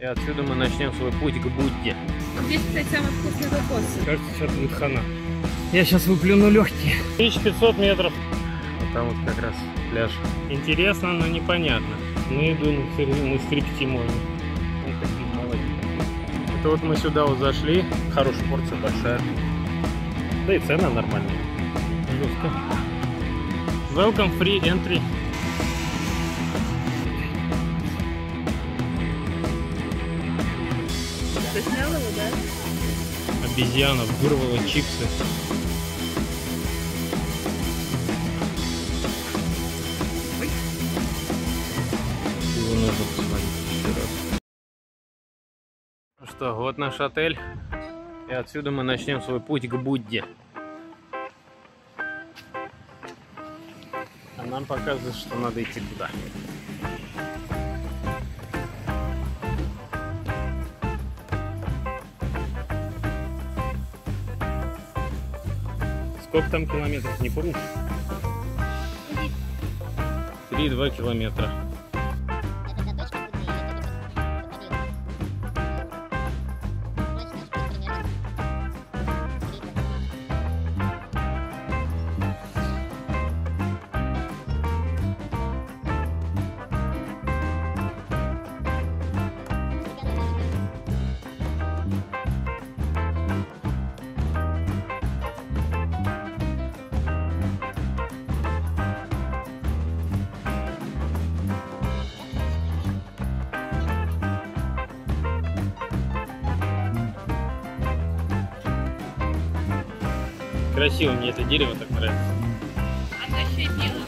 И отсюда мы начнем свой путь к Будде. Здесь, кстати, самый вкусный кокос. Кажется, сейчас будет хана. Я сейчас выплюну легкие. 1500 метров. Вот там вот как раз пляж. Интересно, но непонятно. Ну иду на скрипте можно. Вот такие молодцы. Это вот мы сюда вот зашли. Хорошая порция, большая. Да и цена нормальная. Жестко. Welcome, free entry. Ты снял его, да? Обезьяна вырвала чипсы. Его нужно посмотреть еще раз. Ну что, вот наш отель. И отсюда мы начнем свой путь к Будде. А нам показывают, что надо идти туда. Сколько там километров, не помнишь? 3,2 километра. Красиво, мне это дерево так нравится. Оно еще белое.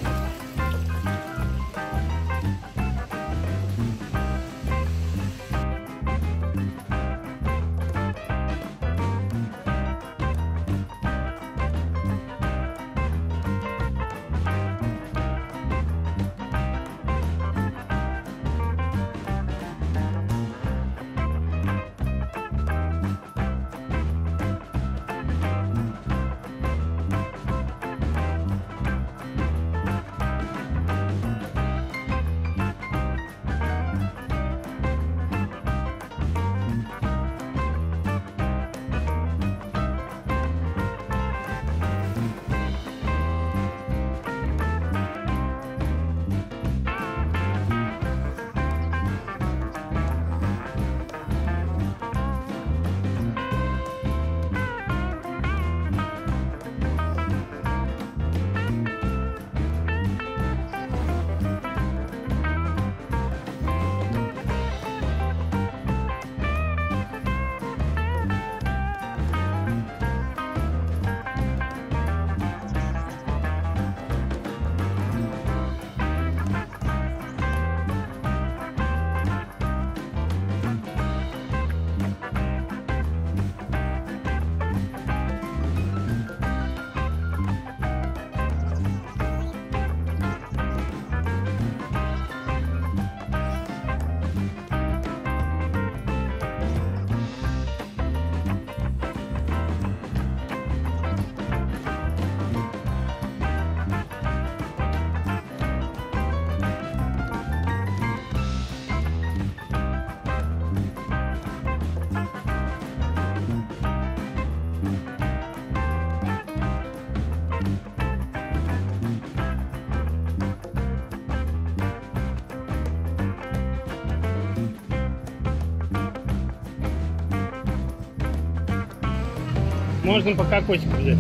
Можно по кокосику взять.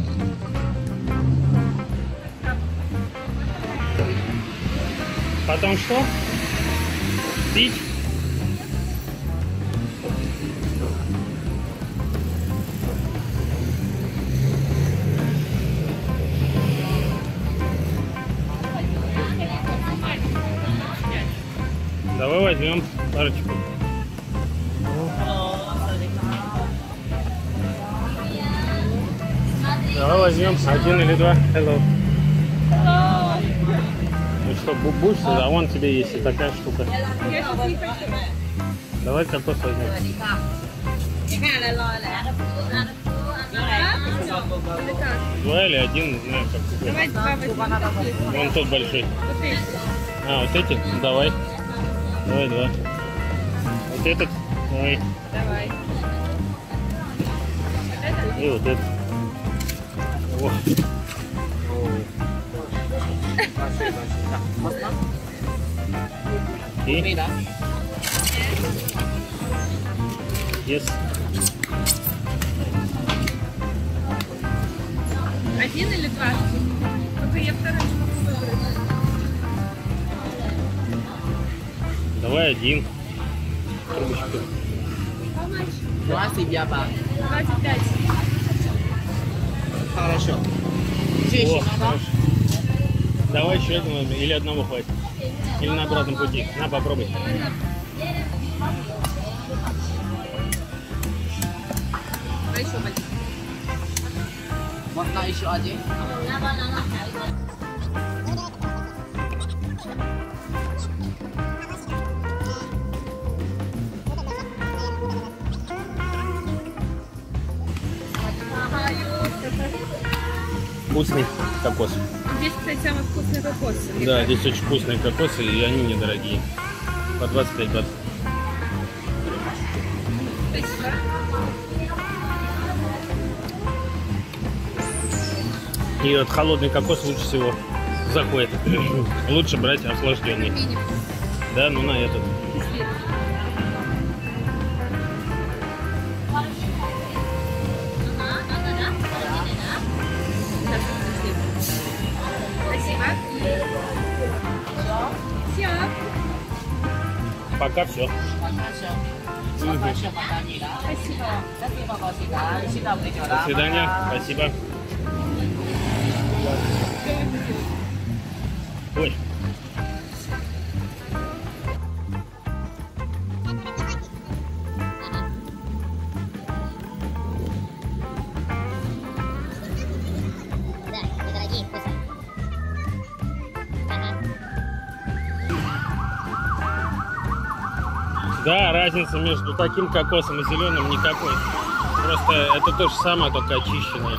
Потом что? Пить? Давай возьмем парочку. Давай возьмем один или два. Hello. Ну что, будешь? А вон тебе есть и такая штука. Я сейчас не хочу. Давай кокос возьмем. Два или один, не знаю, как ты. Давай два возьмем. Вон тот большой. Вот эти. А, вот эти? Давай. Давай два. Вот этот Давай. Давай. Вот это? И вот это. О. И? Yes. Один или два? Только я второй не могу выбрать. Давай один. Трубочку. How much? 20 я ба. 25. Хорошо. О, Чаще надо? хорошо. Давай еще одного или одного хватит. Или на обратном пути. На, попробуй. Давай еще больше. Можно еще один? Вкусный кокос. Здесь, кстати, самый вкусный кокос. Да, здесь очень вкусные кокосы, и они недорогие. По 25 бат. Спасибо. И вот холодный кокос лучше всего заходит. Лучше брать охлажденный. Мини. Да, ну на этот. Спасибо. Все. Пока все. Спасибо. До свидания. Спасибо. Ой. Да, разница между таким кокосом и зеленым никакой. Просто это то же самое, только очищенное.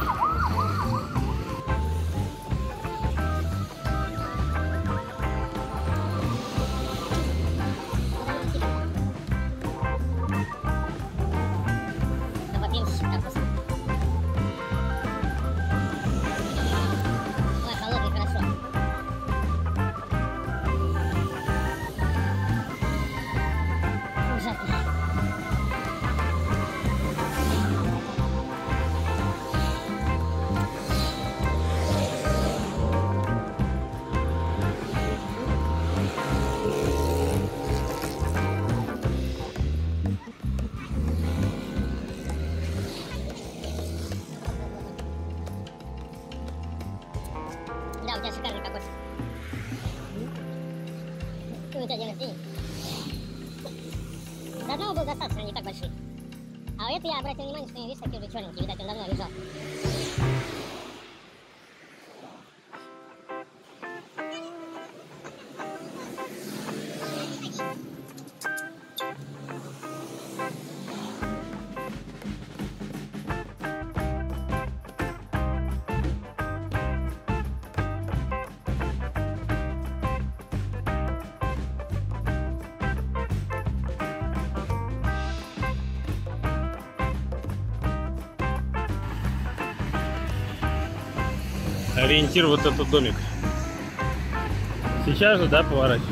Да, у тебя шикарный кокос. И у тебя день рождения. До одного был достаточно, не так большой. А у этого я обратил внимание, что у него, видишь, такие уже черненькие. Видать, он давно лежал. Ориентир вот этот домик. Сейчас же, да, поворачивай?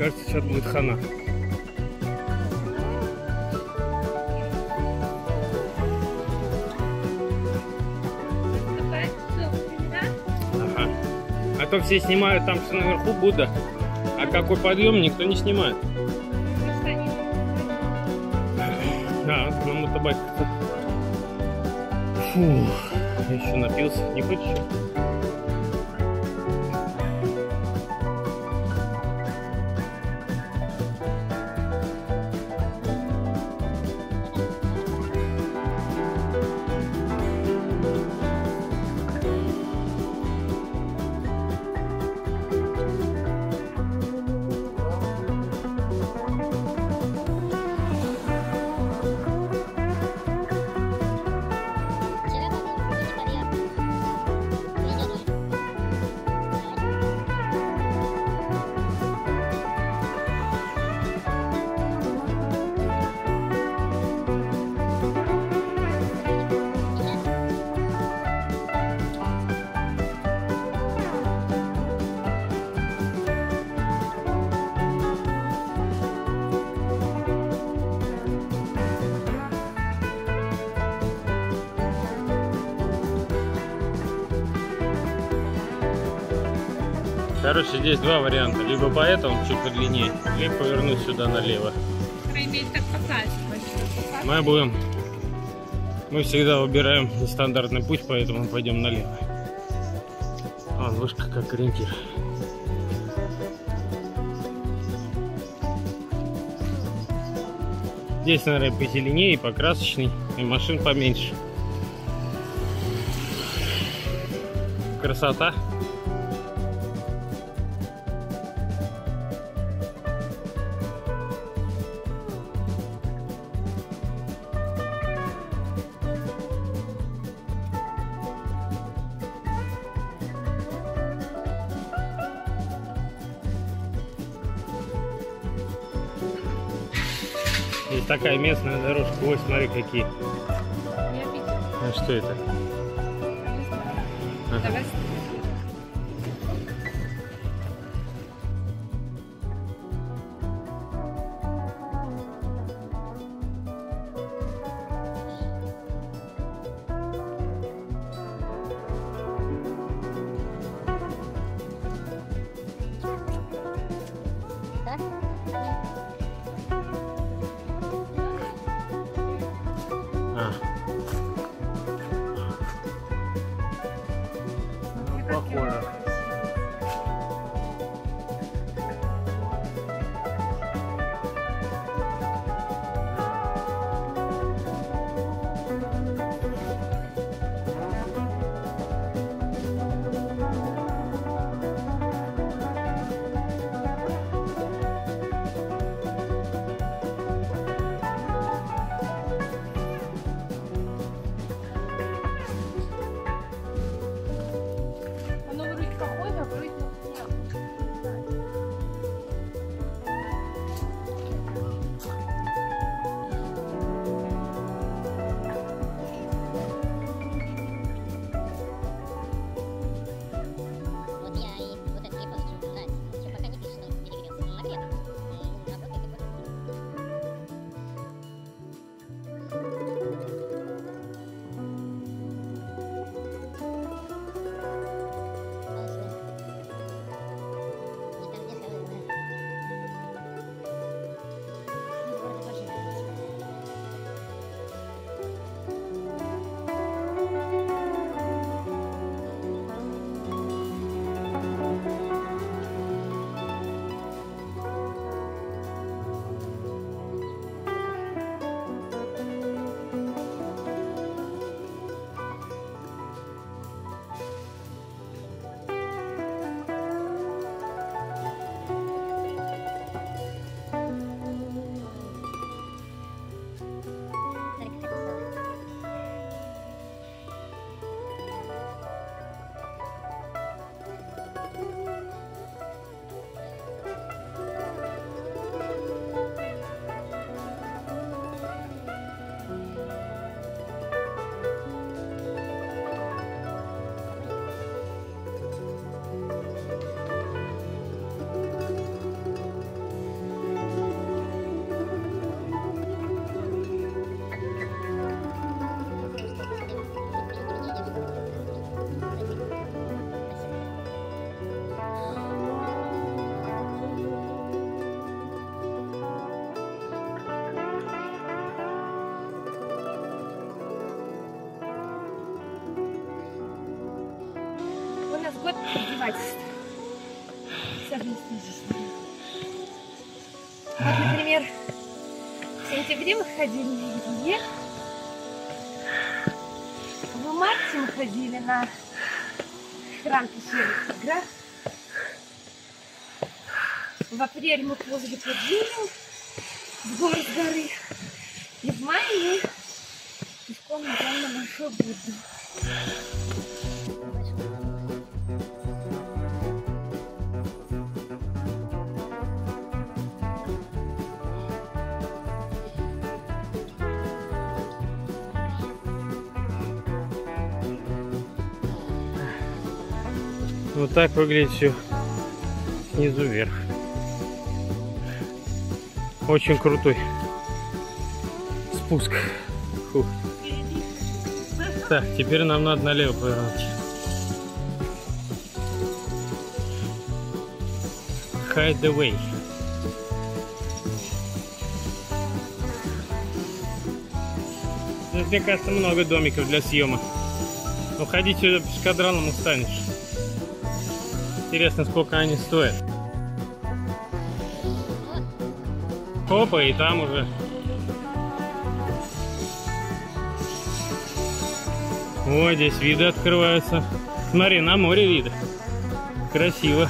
кажется, сейчас будет хана. Ага. А то все снимают там, что наверху Будда, а какой подъем никто не снимает. Да, на мотобайках. Фу, я еще напился. Не хочешь еще? Короче, здесь два варианта. Либо по этому чуть подлиннее, либо повернуть сюда налево. Так показывать. Мы всегда выбираем нестандартный путь, поэтому мы пойдем налево. А, вышка как ориентир. Здесь, наверное, позеленее, покрасочный, и машин поменьше. Красота. Здесь такая местная дорожка. Ой, смотри, какие. Я видела. А что это? Ага. Давай. А. Похоже. год издевательств. Совместной жизни. Вот, например, в сентябре мы ходили на Илье. В марте мы ходили на храм пещеры Тигра. В апреле мы ползали по дереву в горы с горы. И в мае мы пешком идем на Большую Будду. Вот так выглядит все снизу вверх. Очень крутой спуск. Фух. Так, теперь нам надо налево повернуть. Hide the way. Здесь, мне кажется, много домиков для съема. Но ходить сюда пешкадраном устанешь. Интересно, сколько они стоят. Опа, и там уже. О, здесь виды открываются. Смотри, на море виды. Красиво.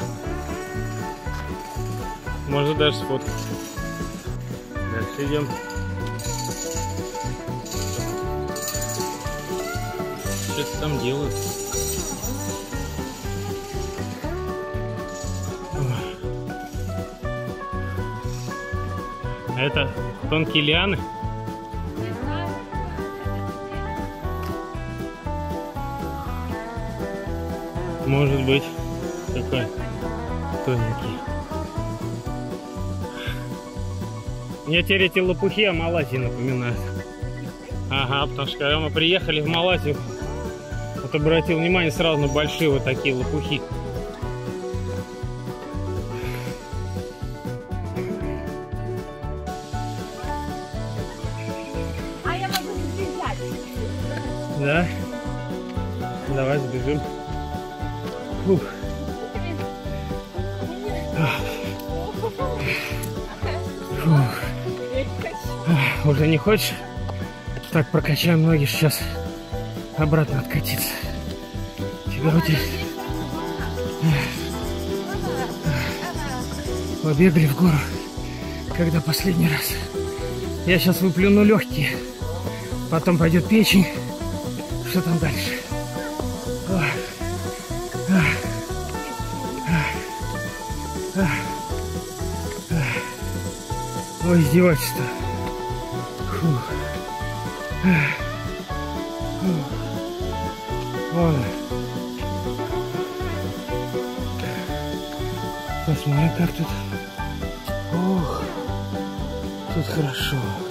Можно даже сфоткать. Дальше идем. Что-то там делают. Это тонкие лианы. Может быть, такой тоненький. Мне теперь эти лопухи о Малайзии напоминают. Ага, потому что когда мы приехали в Малайзию, вот обратил внимание сразу на большие вот такие лопухи. Да? Давай сбежим. Фух. Фух. Уже не хочешь? Так, прокачаем ноги, сейчас обратно откатиться. Тебя утешит. Побегали в гору, когда последний раз. Я сейчас выплюну легкие, потом пойдет печень. Что там дальше? Ой, издевательство. Фух. Вон. Посмотрим, как тут. Ох, тут хорошо.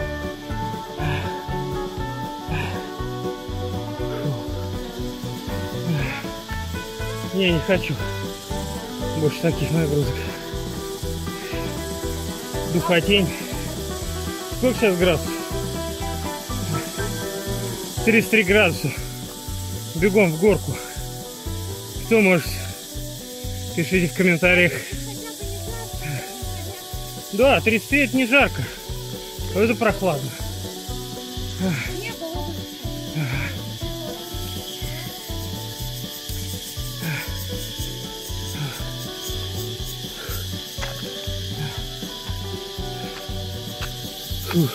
Не, не хочу больше таких нагрузок. Духотень. Сколько сейчас градусов? 33 градуса. Бегом в горку. Кто может? Пишите в комментариях. Да, 33 это не жарко. Это прохладно. Фух.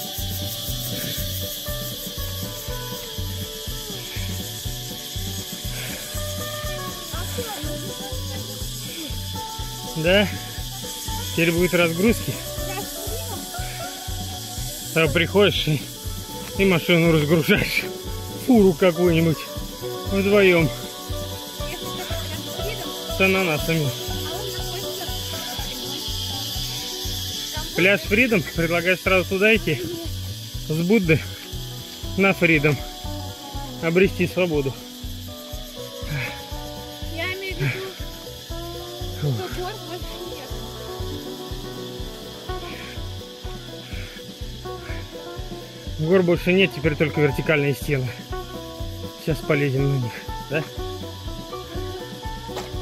Да? Теперь будет разгрузки. А приходишь и машину разгружаешь. Фуру какую-нибудь. Вдвоем. С ананасами. Пляж Фридом. Предлагаю сразу туда идти. С Будды на Фридом. Обрести свободу. Я имею в виду, что гор больше нет. Гор больше нет, теперь только вертикальные стены. Сейчас полезем на них, да?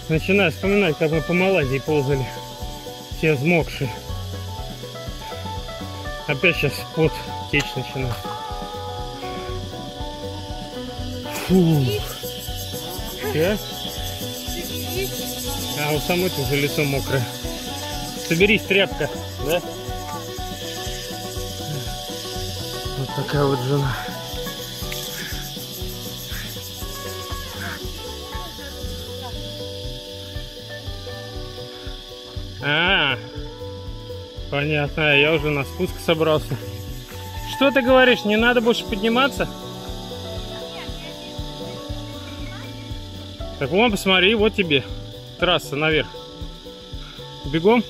Начинаю вспоминать, как мы по Малайзии ползали. Все взмокшие. Опять сейчас пот течь начинает. Фу. Я? А у самой-то уже лицо мокрое. Соберись, тряпка, да? Вот такая вот жена. Понятно, я уже на спуск собрался. Что ты говоришь, не надо больше подниматься? Так вон, посмотри, вот тебе трасса наверх. Бегом?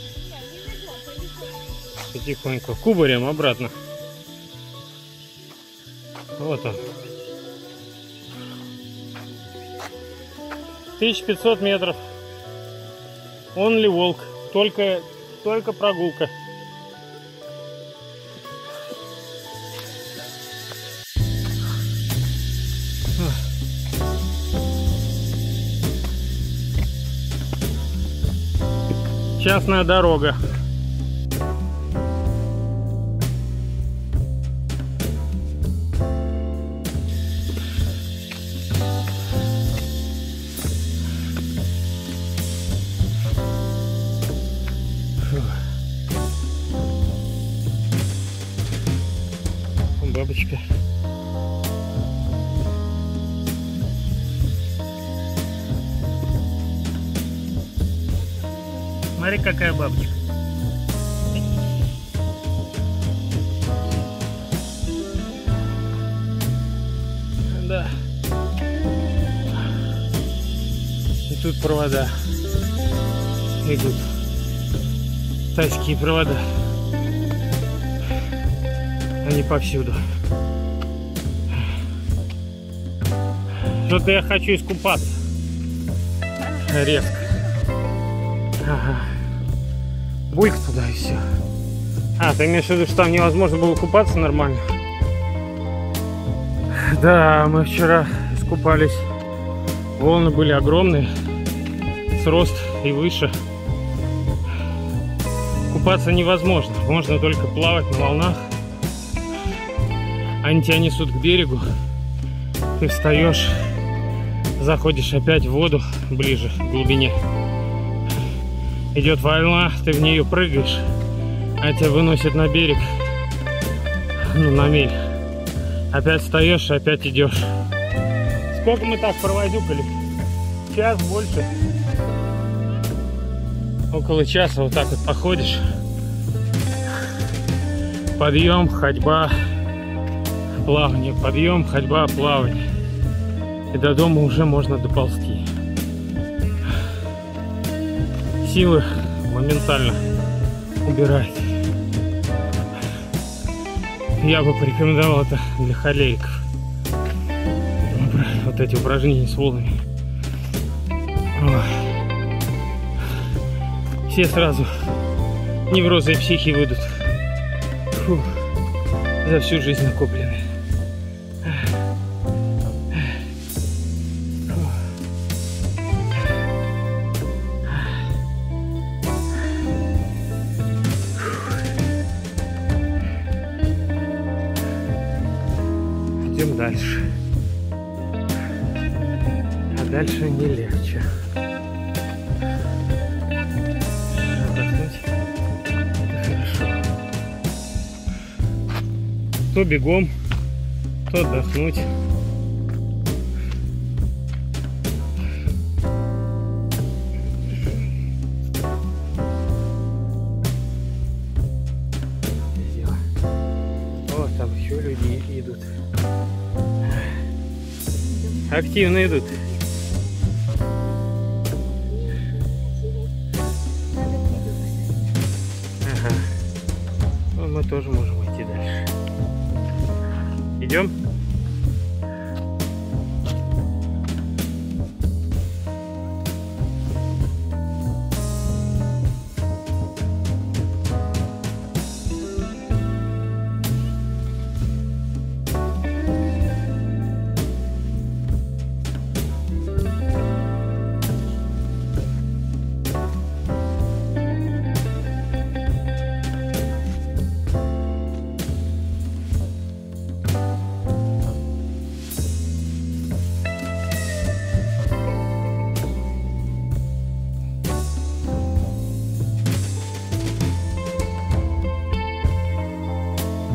Потихоньку, кубарем обратно. Вот он. 1500 метров. Only walk. Только прогулка. Частная дорога. Бабочка. Смотри, какая бабочка. Да. И тут провода идут. Тайские провода. Они повсюду. Что-то я хочу искупаться. Резко. Ага. Бульк туда и все. А, ты имеешь в виду, что там невозможно было купаться нормально? Да, мы вчера искупались. Волны были огромные. С рост и выше. Купаться невозможно. Можно только плавать на волнах. Они тебя несут к берегу. Ты встаешь, заходишь опять в воду ближе, к глубине. Идет волна, ты в нее прыгаешь, а тебя выносит на берег, ну, на мель. Опять встаешь, опять идешь. Сколько мы так провозюкали? Час больше. Около часа вот так вот походишь. Подъем, ходьба, плавание, подъем, ходьба, плавание. И до дома уже можно доползти. Силы моментально убирает. Я бы порекомендовал это для холериков. Вот эти упражнения с волнами. Все сразу неврозы и психи выйдут. Фу. За всю жизнь накоплены. Идем дальше. А дальше не легче. Отдохнуть. Хорошо. То бегом, то отдохнуть. Вот там еще люди идут. Активно идут. Ага. Ну, мы тоже можем идти дальше. Идем?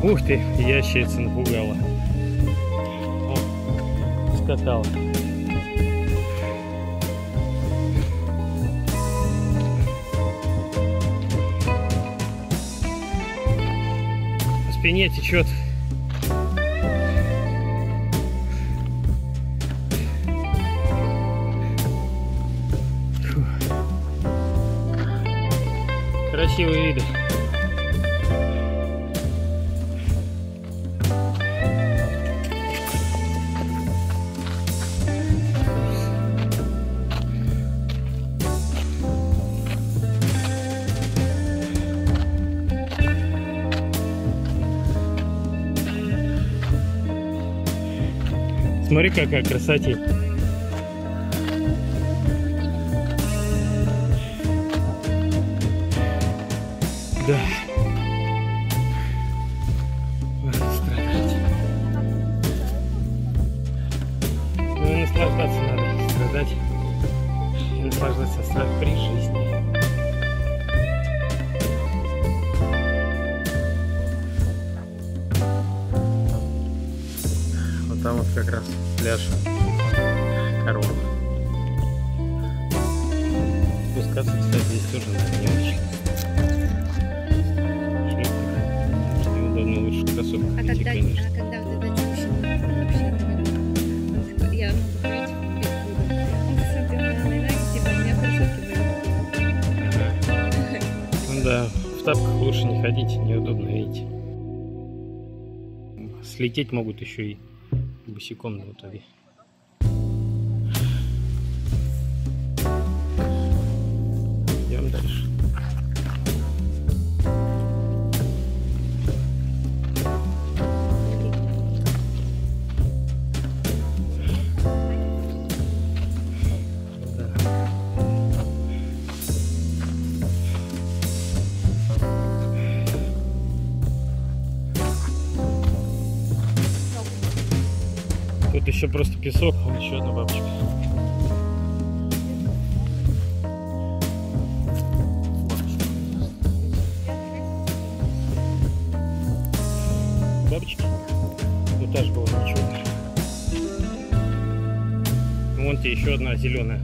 Ух ты, ящерица напугала. О, скакала. По спине течет. Красивые виды. Смотри, какая красотень. Да. Надо страдать. Ну и наслаждаться надо. Страдать и наслаждаться при жизни. Вот там вот как раз пляж Коров. Спускаться, кстати, здесь тоже надо не очень. Лучше кроссовки А идти, когда, конечно. когда вот это вообще я могу ходить без пудры. Сантиметрные ноги, типа у меня кроссовки были. Ну да, в тапках лучше не ходить, неудобно, видите. Слететь могут еще и босиком на итоге. Идем дальше. Тут еще просто песок, вон еще одна бабочка. Бабочки? Ну та же была ничего. Вон тебе еще одна зеленая.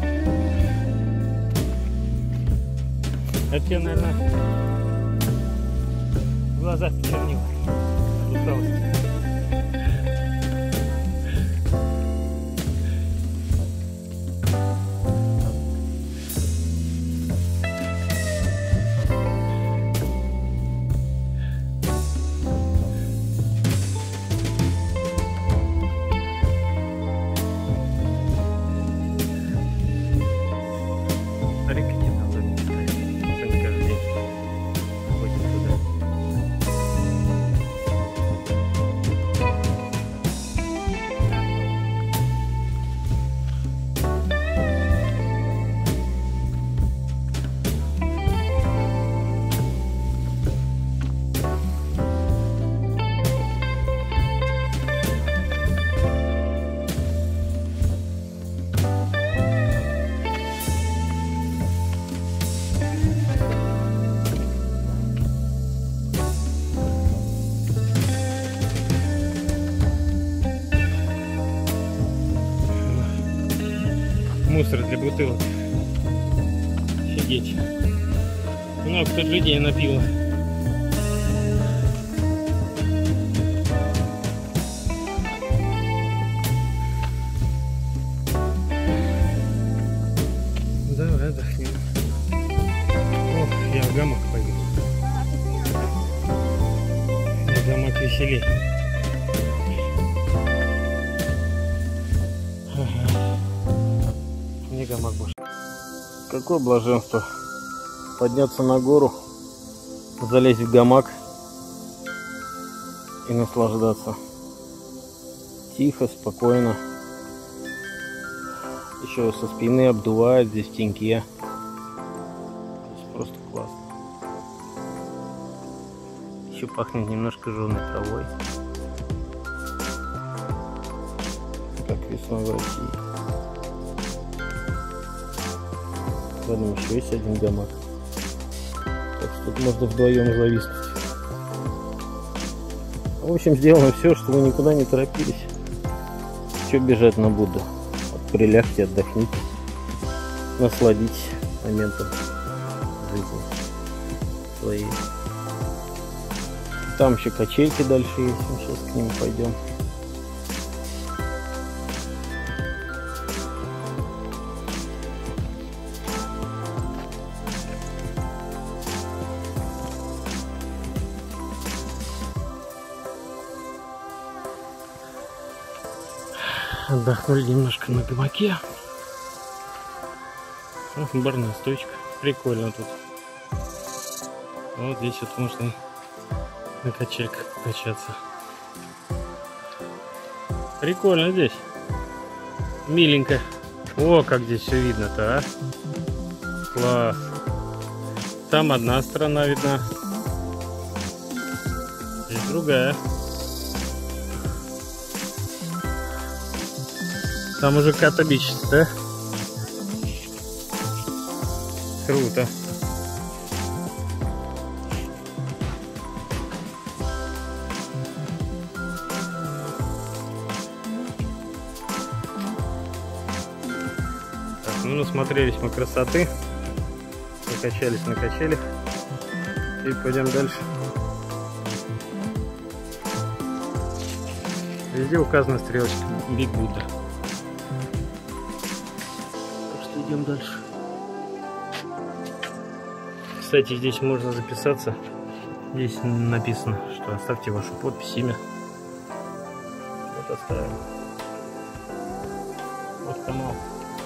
Это тебе, наверное, глаза почернило. Усталость. Мусор для бутылок. Офигеть. Много тут людей напило. Давай отдохнем. Ох, я в гамак пойду. В гамак веселей. Гамак больше. Какое блаженство подняться на гору, залезть в гамак и наслаждаться. Тихо, спокойно. Еще со спины обдувает здесь в теньке. Просто классно. Еще пахнет немножко жженой травой, как весной в России. Рядом еще есть один гамак. Так что тут можно вдвоем зависнуть. В общем, сделаем все, чтобы вы никуда не торопились. Че бежать на Будду? Прилягте, отдохните, насладитесь моментом жизни своей. Там еще качельки дальше есть, мы сейчас к ним пойдем. Отдохнули немножко на гамаке. Барная стойка. Прикольно тут. Вот здесь вот можно на качельках качаться. Прикольно здесь. Миленько. О, как здесь все видно-то, а. Класс. Там одна сторона видна. Здесь другая. Там уже Ката-Бич, да? Круто. Так, ну насмотрелись мы красоты. Покачались на качелях. И пойдем дальше. Везде указана стрелочка Биг Будда. Идем дальше. Кстати, здесь можно записаться. Здесь написано, что оставьте вашу подпись, имя. Вот оставим. Вот канал.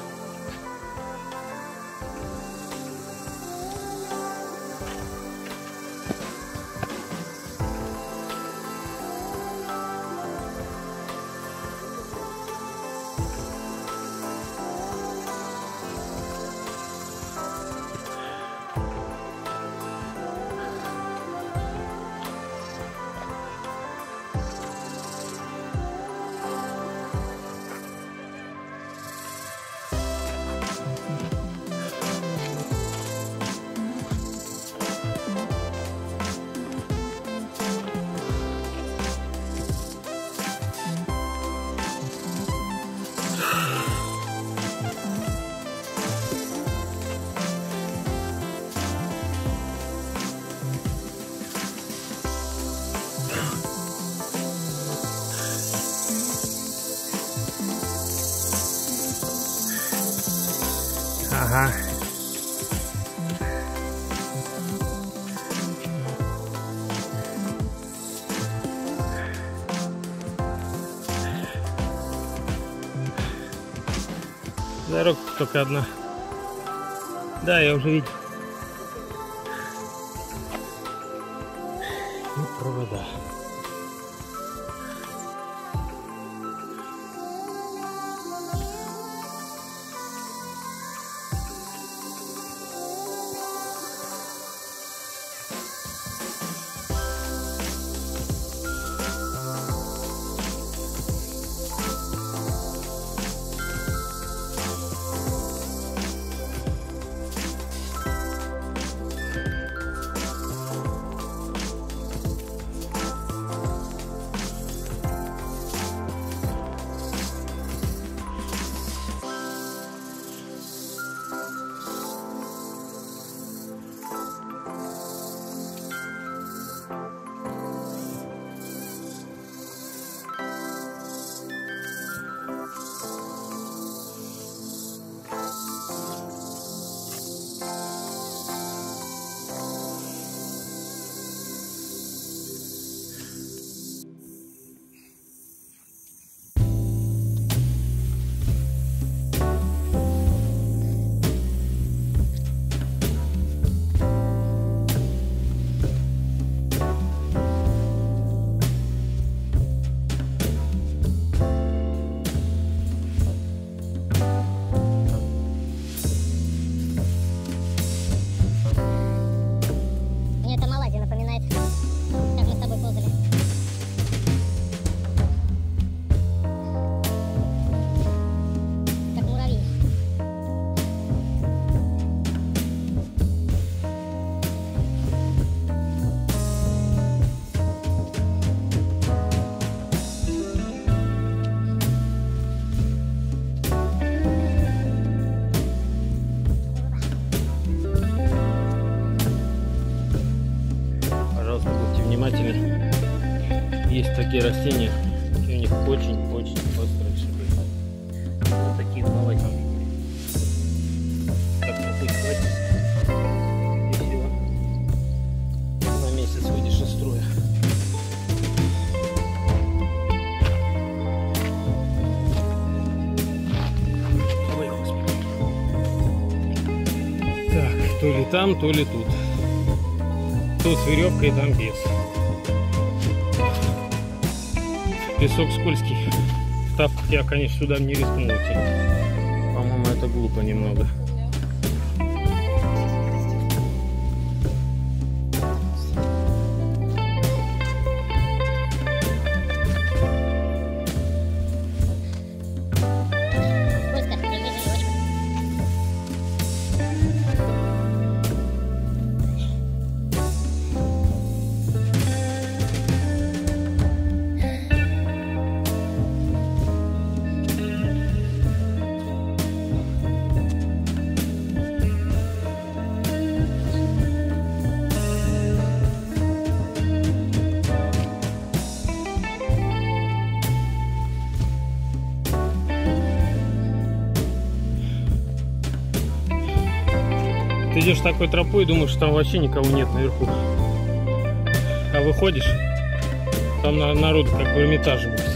Ага. Дорога только одна. Да, я уже видел. И провода. внимательно. Есть такие растения, и у них очень-очень острые шипы. Вот такие два возьмем. Так, хоть хватит. И все. На месяц выйдешь из строя. Ой, господи. Так, то ли там, то ли тут. Тут с веревкой, там без. Песок скользкий. В тапках я, конечно, сюда не рискнул идти. По-моему, это глупо немного. Скользко, держи веревочку. Ты идешь такой тропой и думаешь, что там вообще никого нет наверху. А выходишь, там народу как в Эрмитаже будет.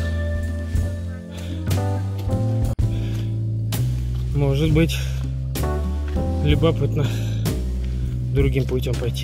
Может быть, любопытно другим путем пойти.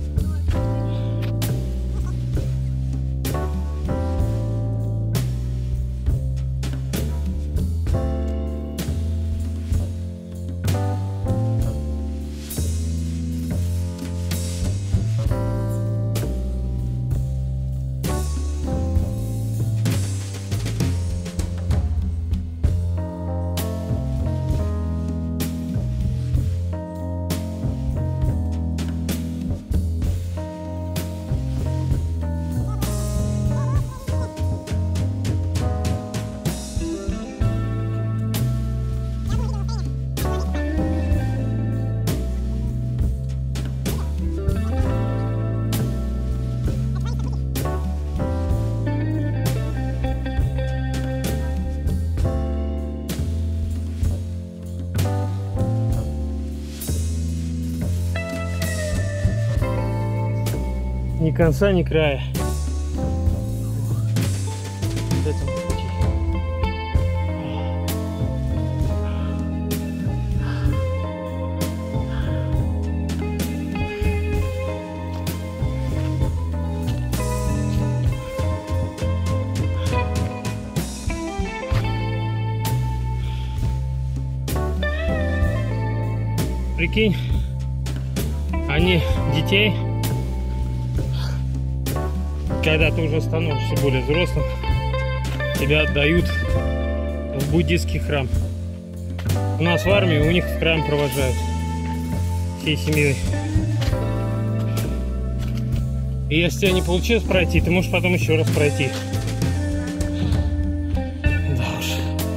Ни конца, ни края. Этому пути. Прикинь, они детей, когда ты уже становишься более взрослым, тебя отдают в буддийский храм. У нас в армии, у них в храм провожают всей семьей. И если тебя не получилось пройти, ты можешь потом еще раз пройти. Да уж.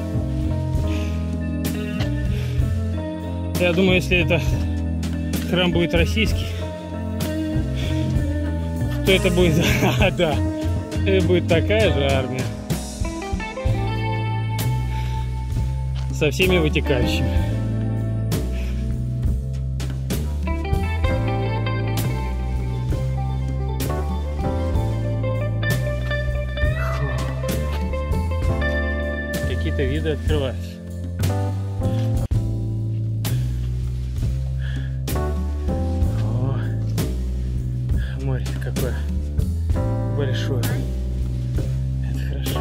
Я думаю, если это храм будет российский, то это будет, да, это будет такая же армия со всеми вытекающими. Какие-то виды открываются. Море какое большое. Это хорошо.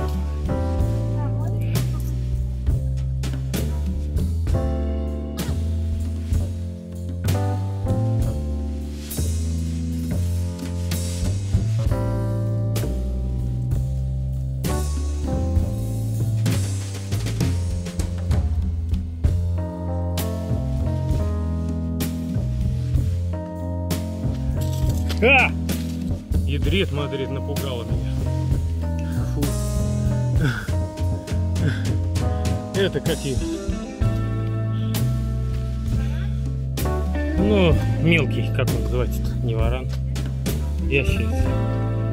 А! Ядрит, Мадрид, напугала меня. Фу. Это какие? Ну, мелкий, как он называется-то? Не варан. Ящерица.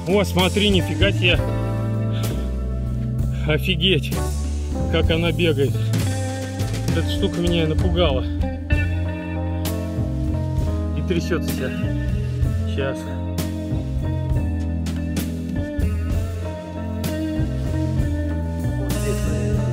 О, смотри, нифига себе. Офигеть, как она бегает. Эта штука меня напугала. И трясется вся. Сейчас. Вот здесь.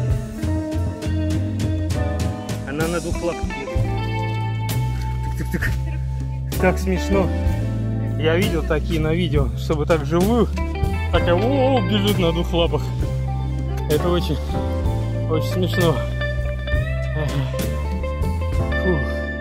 Она на двух лапах бегает. Тык-тык-тык. Так смешно. Я видел такие на видео, чтобы так живую. Такая бежит на двух лапах. Это очень смешно. Фух.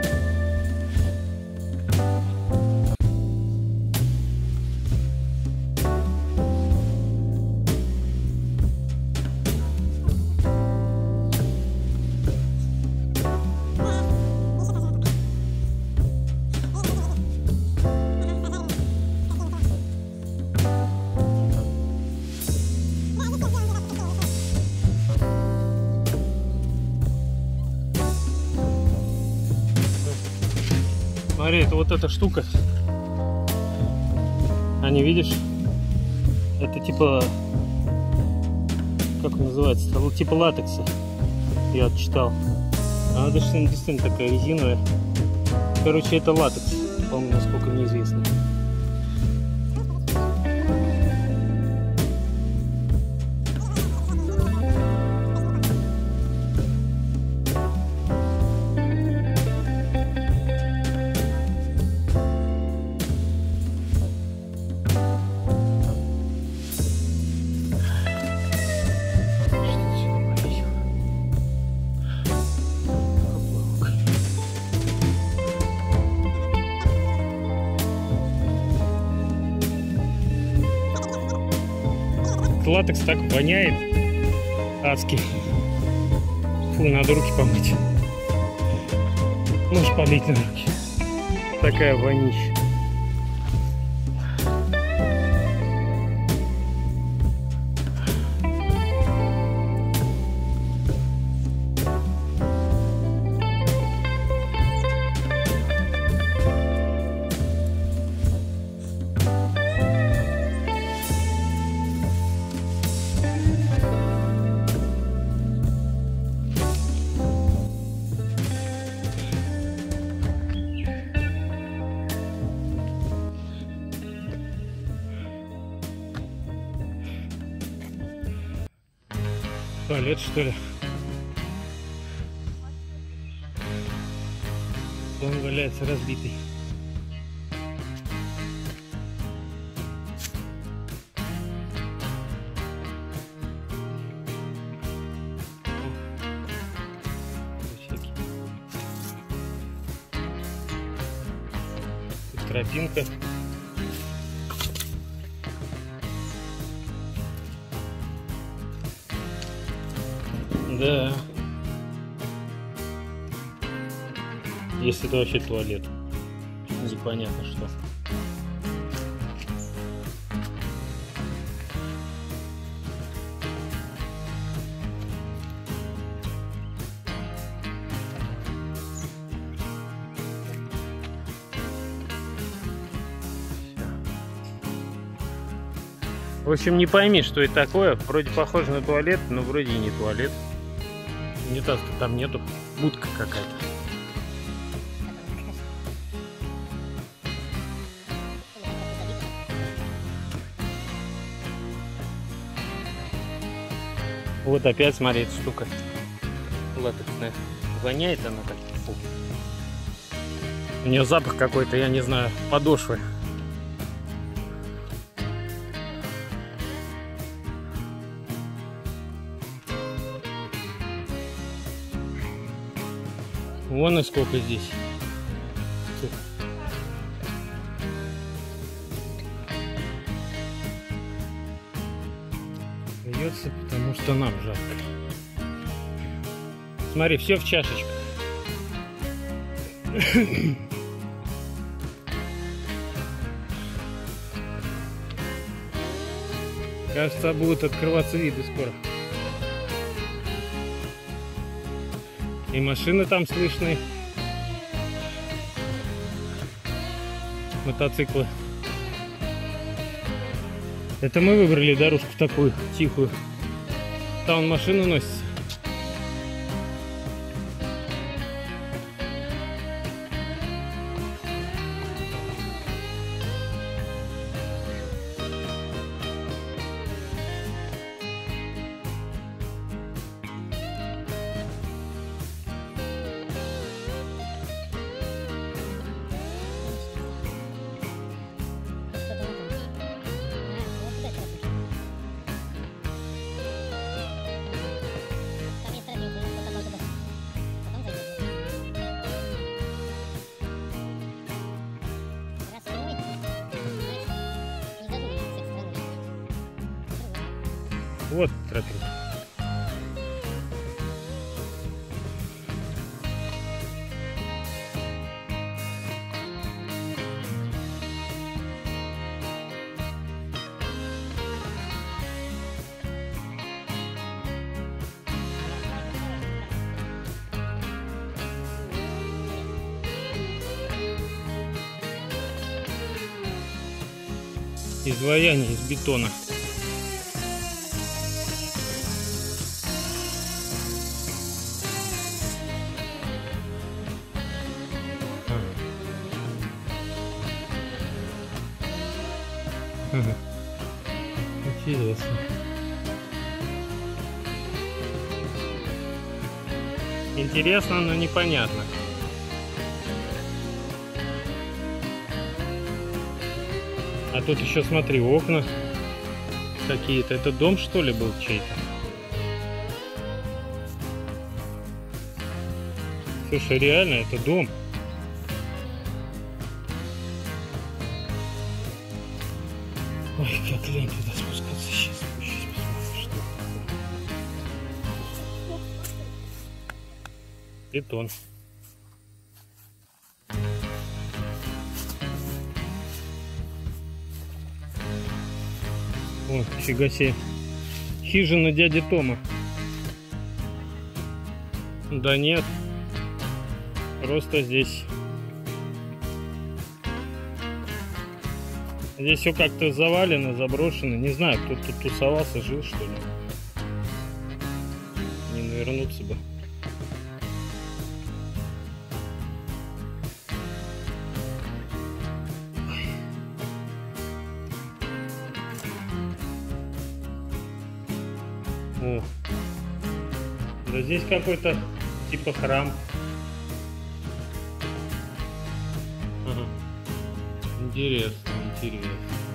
Смотри, это вот эта штука. А не видишь? Это типа... Как он называется? Типа латекса. Я читал. Она действительно такая резиновая. Короче, это латекс. По-моему, насколько мне известно. Латекс так воняет адски. Фу, надо руки помыть. Можешь полить на руки. Такая вонища. Туалет, что ли? Он валяется разбитый. Тут тропинка. Да. Если это вообще туалет. Непонятно что. В общем, не пойми, что это такое. Вроде похоже на туалет, но вроде и не туалет. Унитаза-то там нету. Будка какая-то. Вот опять, смотри, эта штука латексная. Воняет она так. Фу. У нее запах какой-то, я не знаю, подошвы. Вон и сколько здесь. Льется, потому что нам жарко. Смотри, все в чашечках. Кажется, будут открываться виды скоро. И машины там слышны. Мотоциклы. Это мы выбрали дорожку такую тихую. Там машина носится. Вот тропинка. Изваяние из бетона. Интересно. Интересно, но непонятно. А тут еще, смотри, окна какие-то. Это дом, что ли, был чей-то? Слушай, реально, это дом. Ой, как лень туда спускаться. Сейчас спущусь, посмотрим, что это. Бетон. О, фига себе. Хижина дяди Тома. Да нет. Просто здесь. Здесь все как-то завалено, заброшено. Не знаю, кто тут тусовался, жил, что ли. Не навернуться бы. О, да здесь какой-то типа храм. Ага. Интересно, интересно.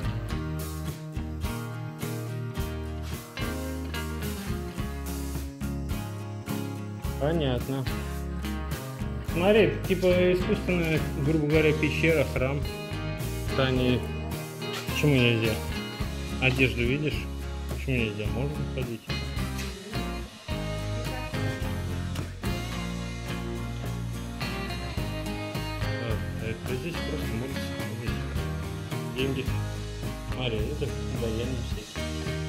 Понятно. Смотри, типа искусственная, грубо говоря, пещера, храм. Они... Почему нельзя? Одежду видишь? Почему нельзя? Можно ходить. Это здесь просто можно деньги. Смотри, это военные всякие.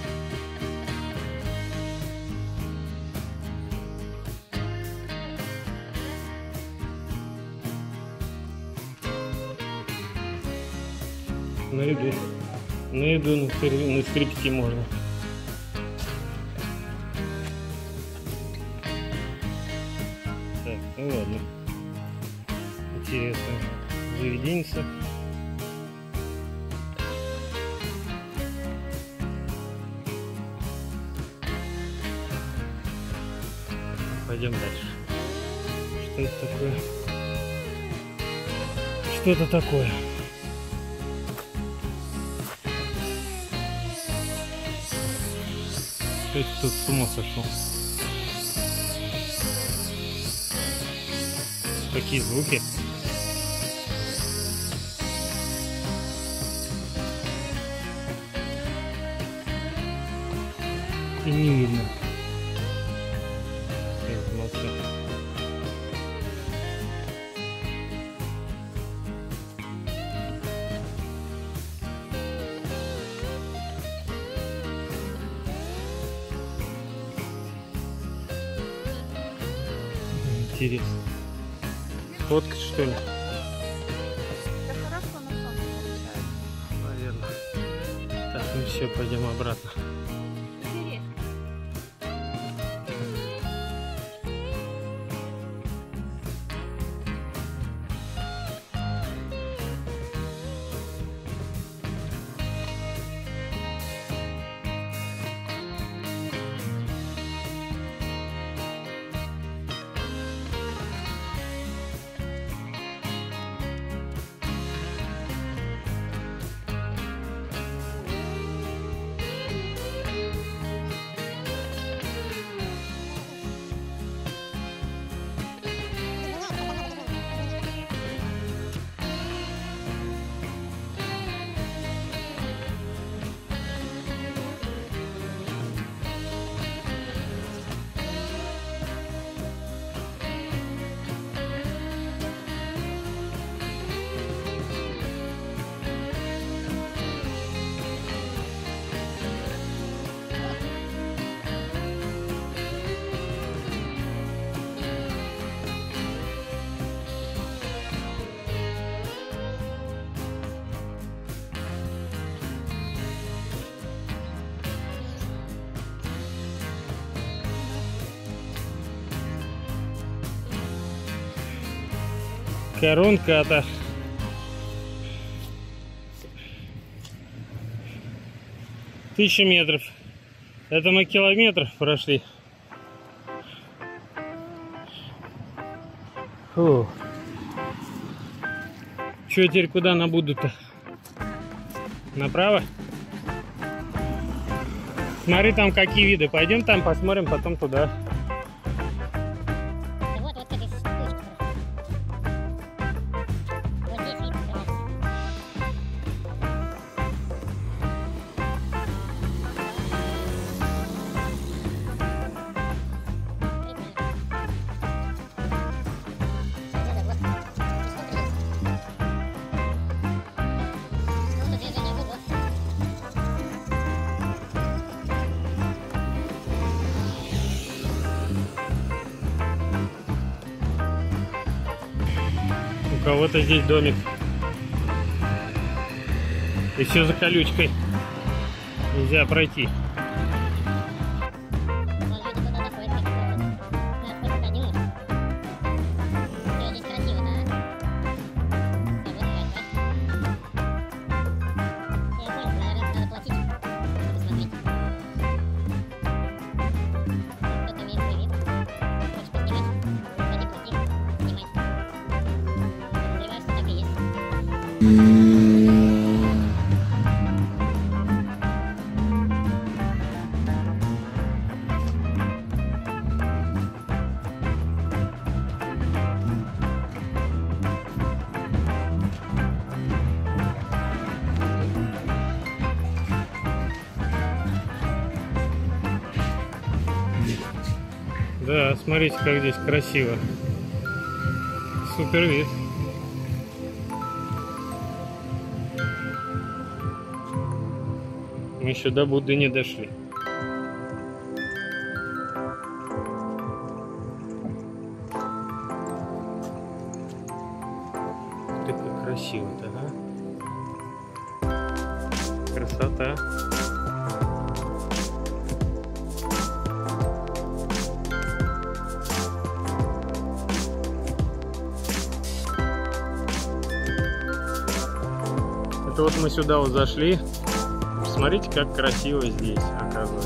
На еду на скрипке можно. Так, ну ладно. Интересно. Заведенница. Пойдем дальше. Что это такое? Что-то такое. Кто-то тут с ума сошел. Какие звуки? И не видно. Я молчу. Интересно. Фоткать, что ли? Да хорошо на солнце получается. Наверное. Так, ну Все, пойдем обратно. Коронка-то. Тысяча метров. Это мы километр прошли. Фу. Че теперь куда набуду-то? Направо? Смотри, там какие виды. Пойдем там посмотрим, потом туда. У кого-то здесь домик. И все за колючкой. Нельзя пройти. Да, смотрите, как здесь красиво. Супер вид. Мы еще до Будды не дошли. Ты как красиво-то, а? Красота. Это вот мы сюда вот зашли. Смотрите, как красиво здесь, оказывается.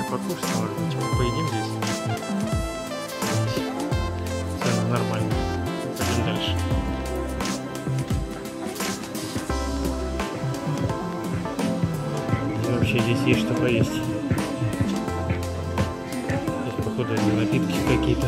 покушать, может быть, поедим здесь. Цены нормальные. Пойдем дальше. И вообще здесь есть что поесть. Здесь, походу, напитки какие-то.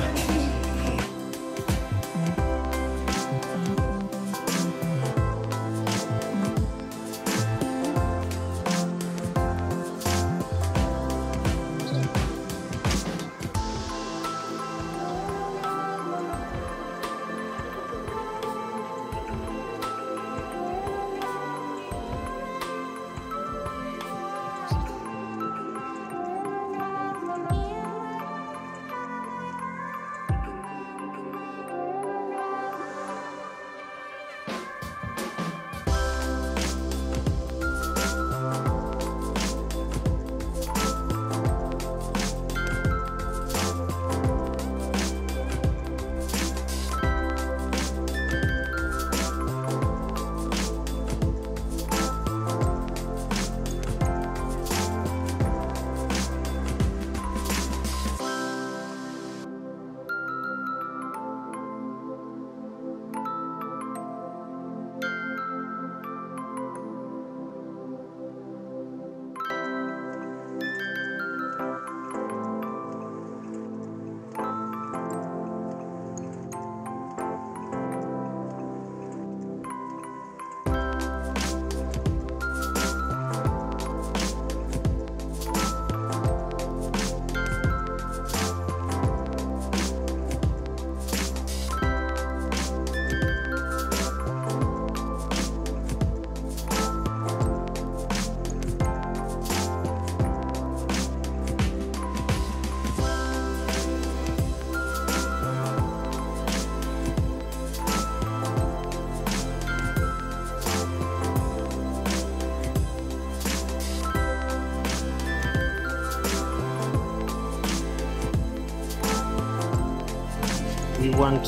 We want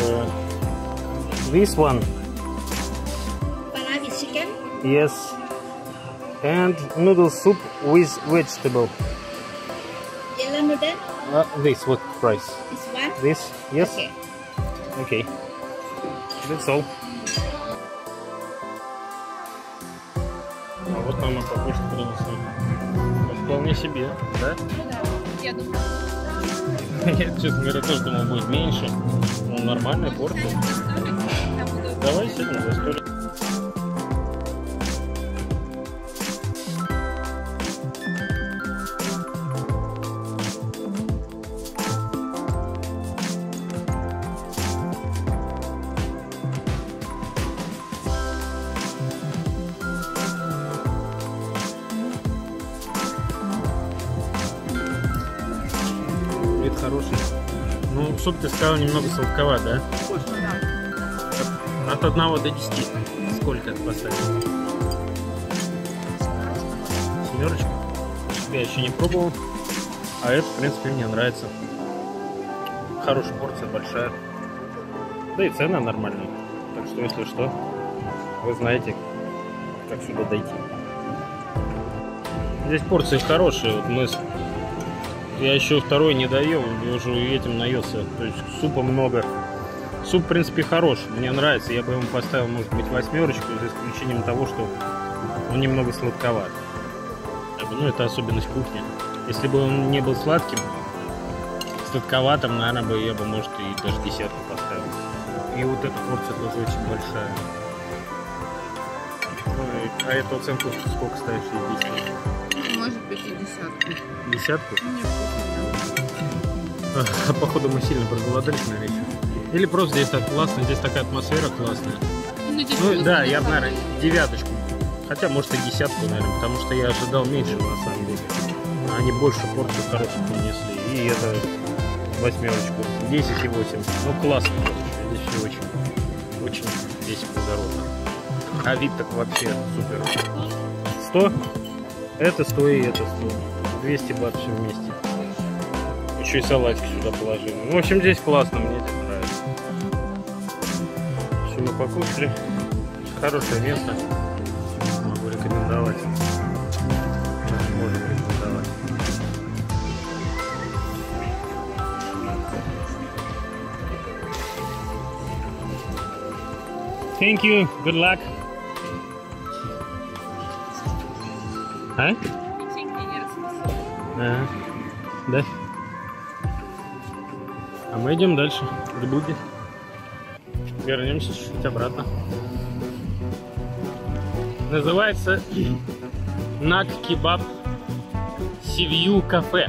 this one. Paella with chicken. Yes. And noodle soup with vegetable. Yellow noodle. This, what price? This one. This? Yes? Okay. Okay. That's all. А вот мама покушать принесла. Вполне себе, да? Я думаю. Я, честно говоря, тоже думал, будет меньше. Ну, нормальная порция. Давай сядем за столик. Вид хороший. Ну, суп, ты сказал, немного сладковат, да? От 1 до 10. Сколько это поставить? 7. Я еще не пробовал. А это, в принципе, мне нравится. Хорошая порция, большая. Да и цена нормальная. Так что, если что, вы знаете, как сюда дойти. Здесь порции хорошие. Вот я еще второй не доел, я уже этим наелся. То есть супа много. Суп, в принципе, хорош. Мне нравится. Я бы ему поставил, может быть, 8, за исключением того, что он немного сладковат. Ну, это особенность кухни. Если бы он не был сладким, сладковатым, наверное, я бы, может, и даже 10 поставил. И вот эта порция тоже очень большая. А эту оценку сколько ставишь из 10? Может быть, и 10. 10? Походу мы сильно проголодались, наверное. Или просто здесь так классно, здесь такая атмосфера классная. Ну да, я бы, наверное, 9. Хотя, может, и 10, наверное, потому что я ожидал меньше, на самом деле. Они больше порций хороших принесли. И это 8. 10 и 8. Ну, классно. Здесь все очень здесь благородно. А вид так вообще супер. 100? Это 100 и это 100. 200 бат все вместе. Еще и салатик сюда положили. Ну, в общем, здесь классно, мне здесь нравится. Все, мы покушали. Хорошее место. Могу рекомендовать. Можно рекомендовать. Thank you. Good luck. А? Ага. Да. А мы идем дальше, к Будде. Вернемся чуть-чуть обратно. Называется Наг Кебаб Сивью Кафе.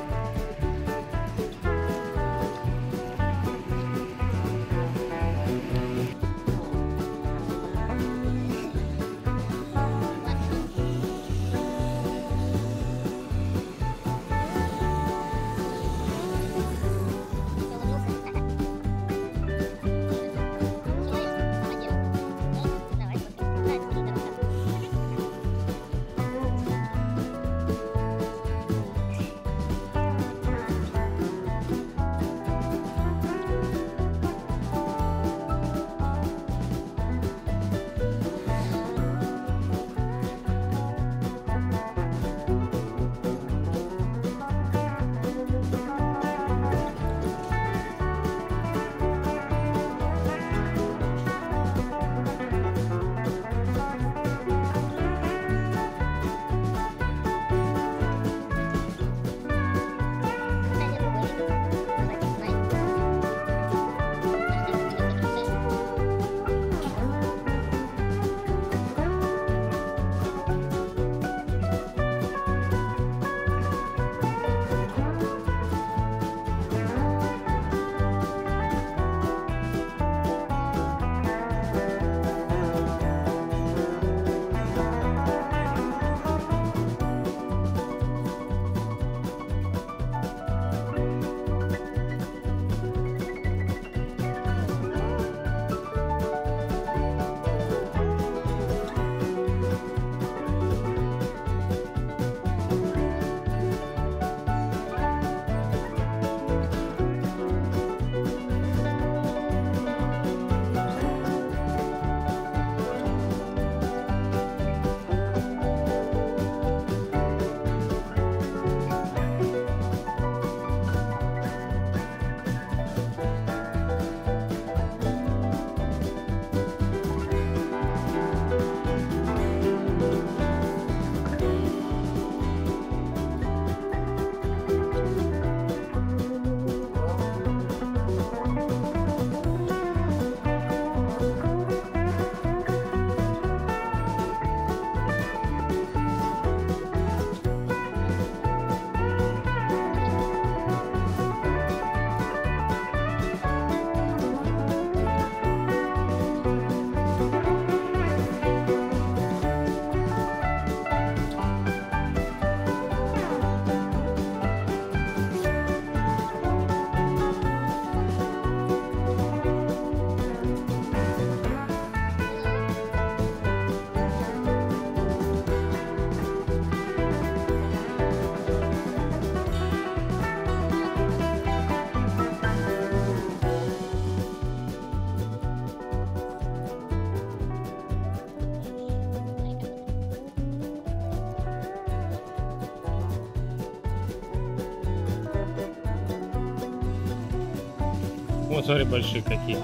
Вот смотри, большие какие.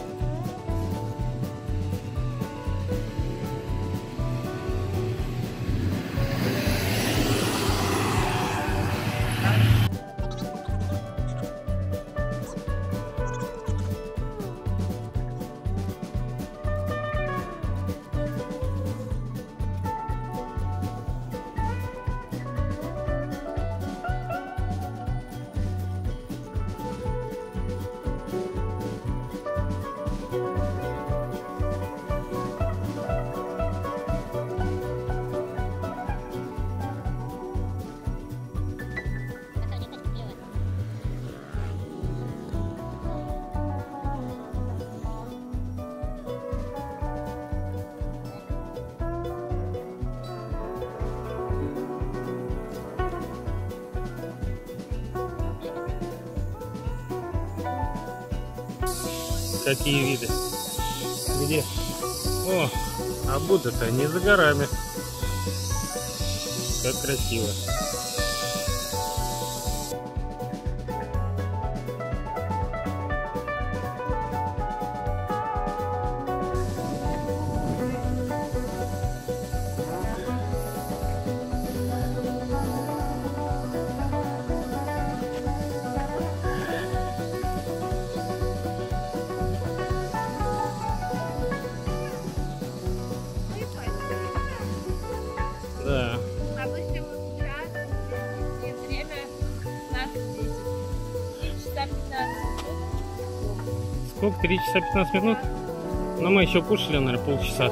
Какие виды? Где? О, а Будда-то не за горами. Как красиво. часа 15 минут. Сколько? 3 часа 15 минут? Но мы еще кушали, наверное, полчаса.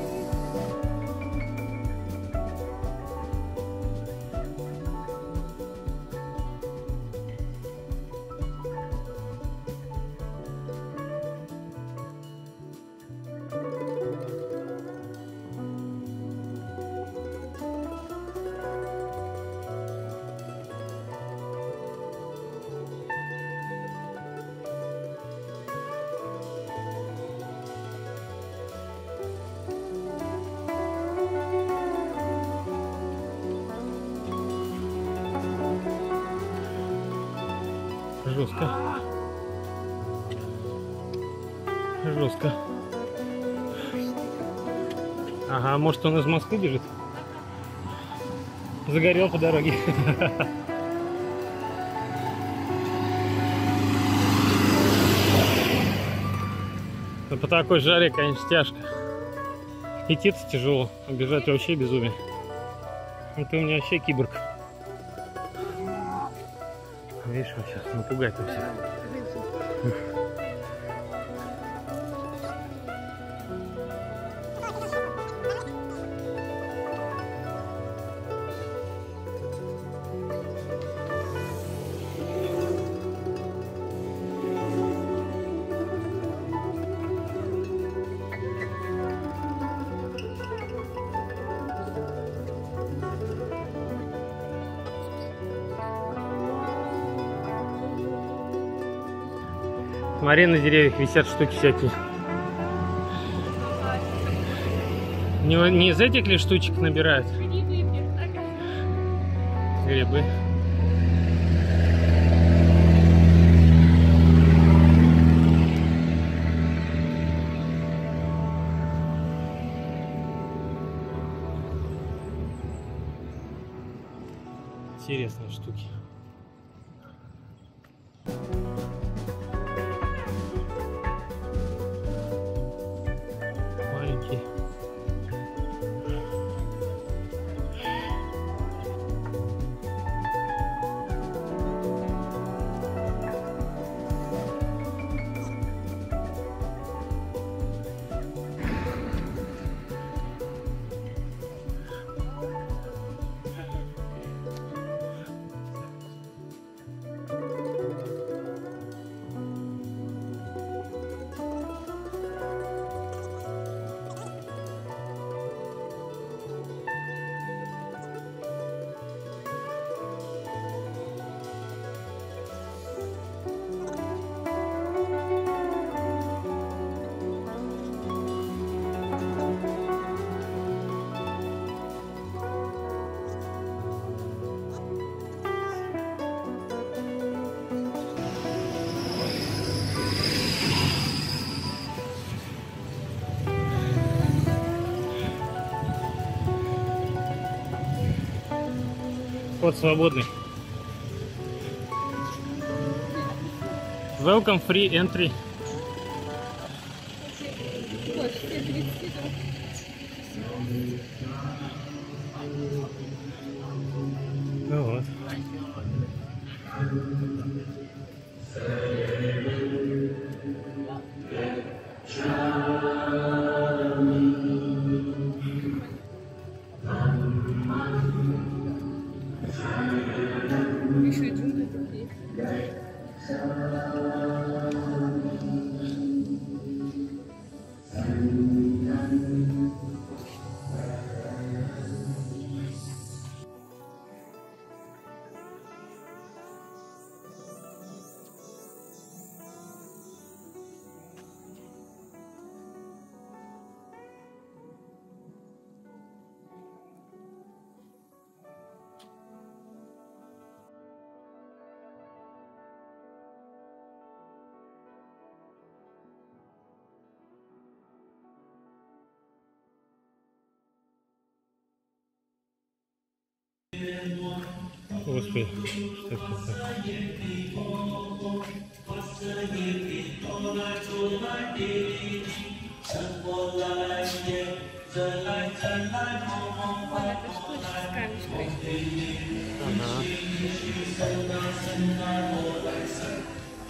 Жестко. Жестко. Ага, может он из Москвы бежит? Загорел по дороге. Но по такой жаре, конечно, тяжко. Идти-то тяжело, а бежать вообще безумие. Это у меня вообще киборг. Видишь, он сейчас напугает всех. Смотри, на деревьях висят штуки всякие. Не из этих ли штучек набирают? Грибы. Интересные штуки. Маленькие. Вход свободный. Welcome, free entry. Ну вот. Еще и джунгли такие. Господи, что это такое? Вон эта штучка с камешкой. Ага.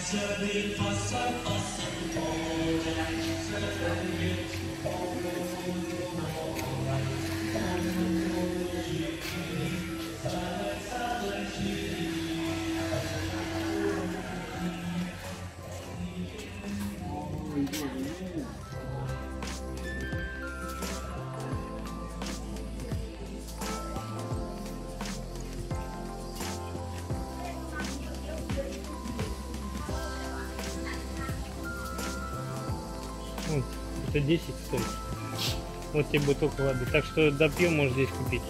Это 10 стоит. Вот тебе бутылка воды. Так что допьем, можешь здесь купить.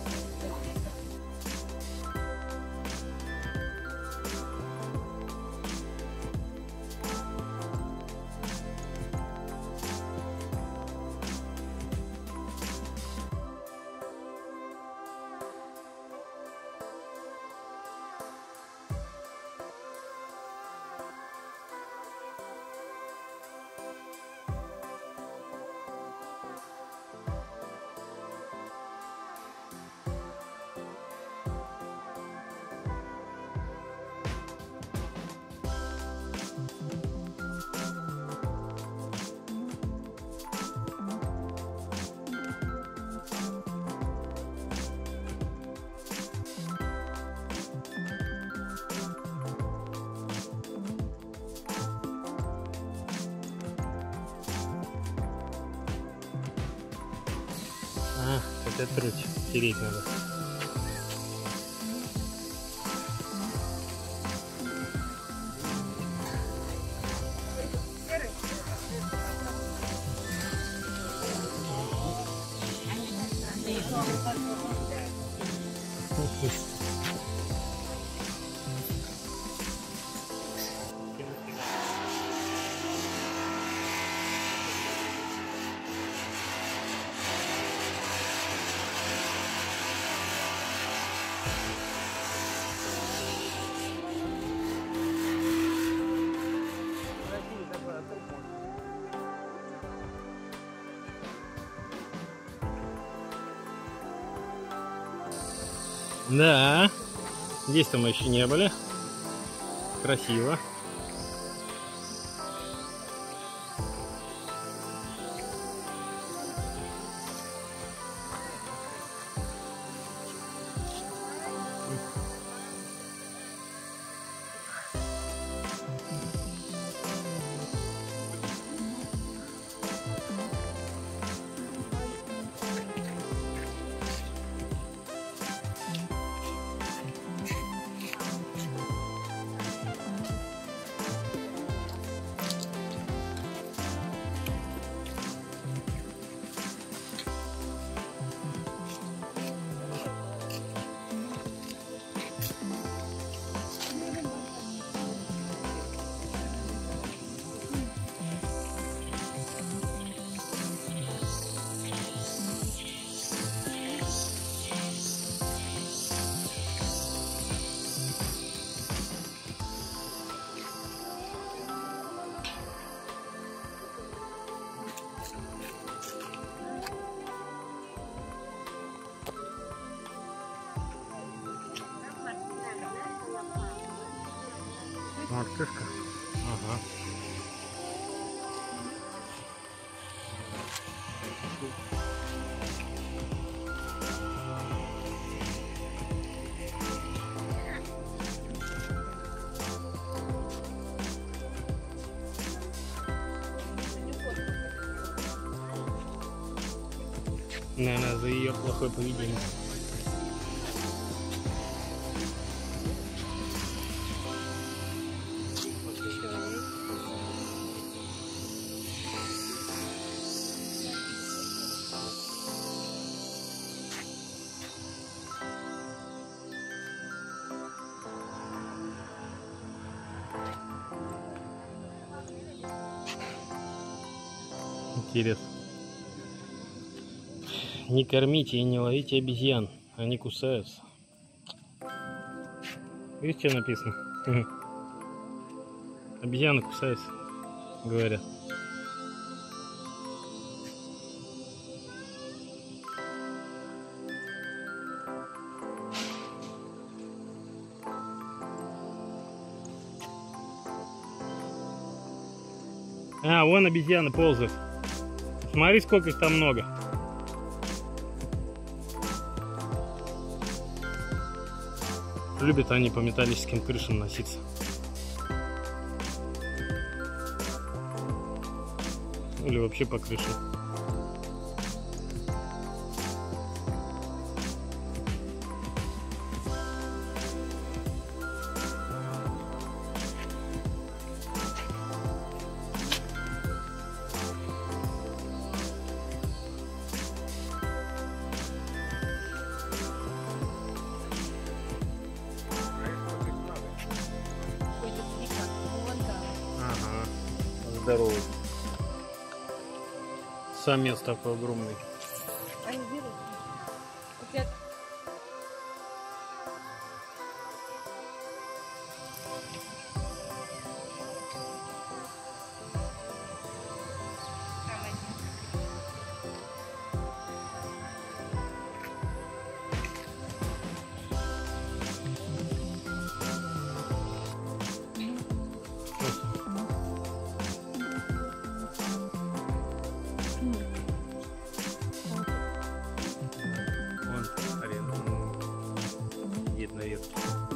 Это труд, тереть надо. Да, здесь-то мы еще не были. Красиво. Мартышка. Ага. Наверное, за ее плохое поведение. Интересно. Не кормите и не ловите обезьян, они кусаются. Видите, что написано? Обезьяны кусаются, говорят. А, вон обезьяны ползают. Смотри, сколько их там много. Любят они по металлическим крышам носиться. Или вообще по крыше. Ага, здоровый. Самец такой огромный. Они берут. У тебя... Вон арена. Едет на ветке.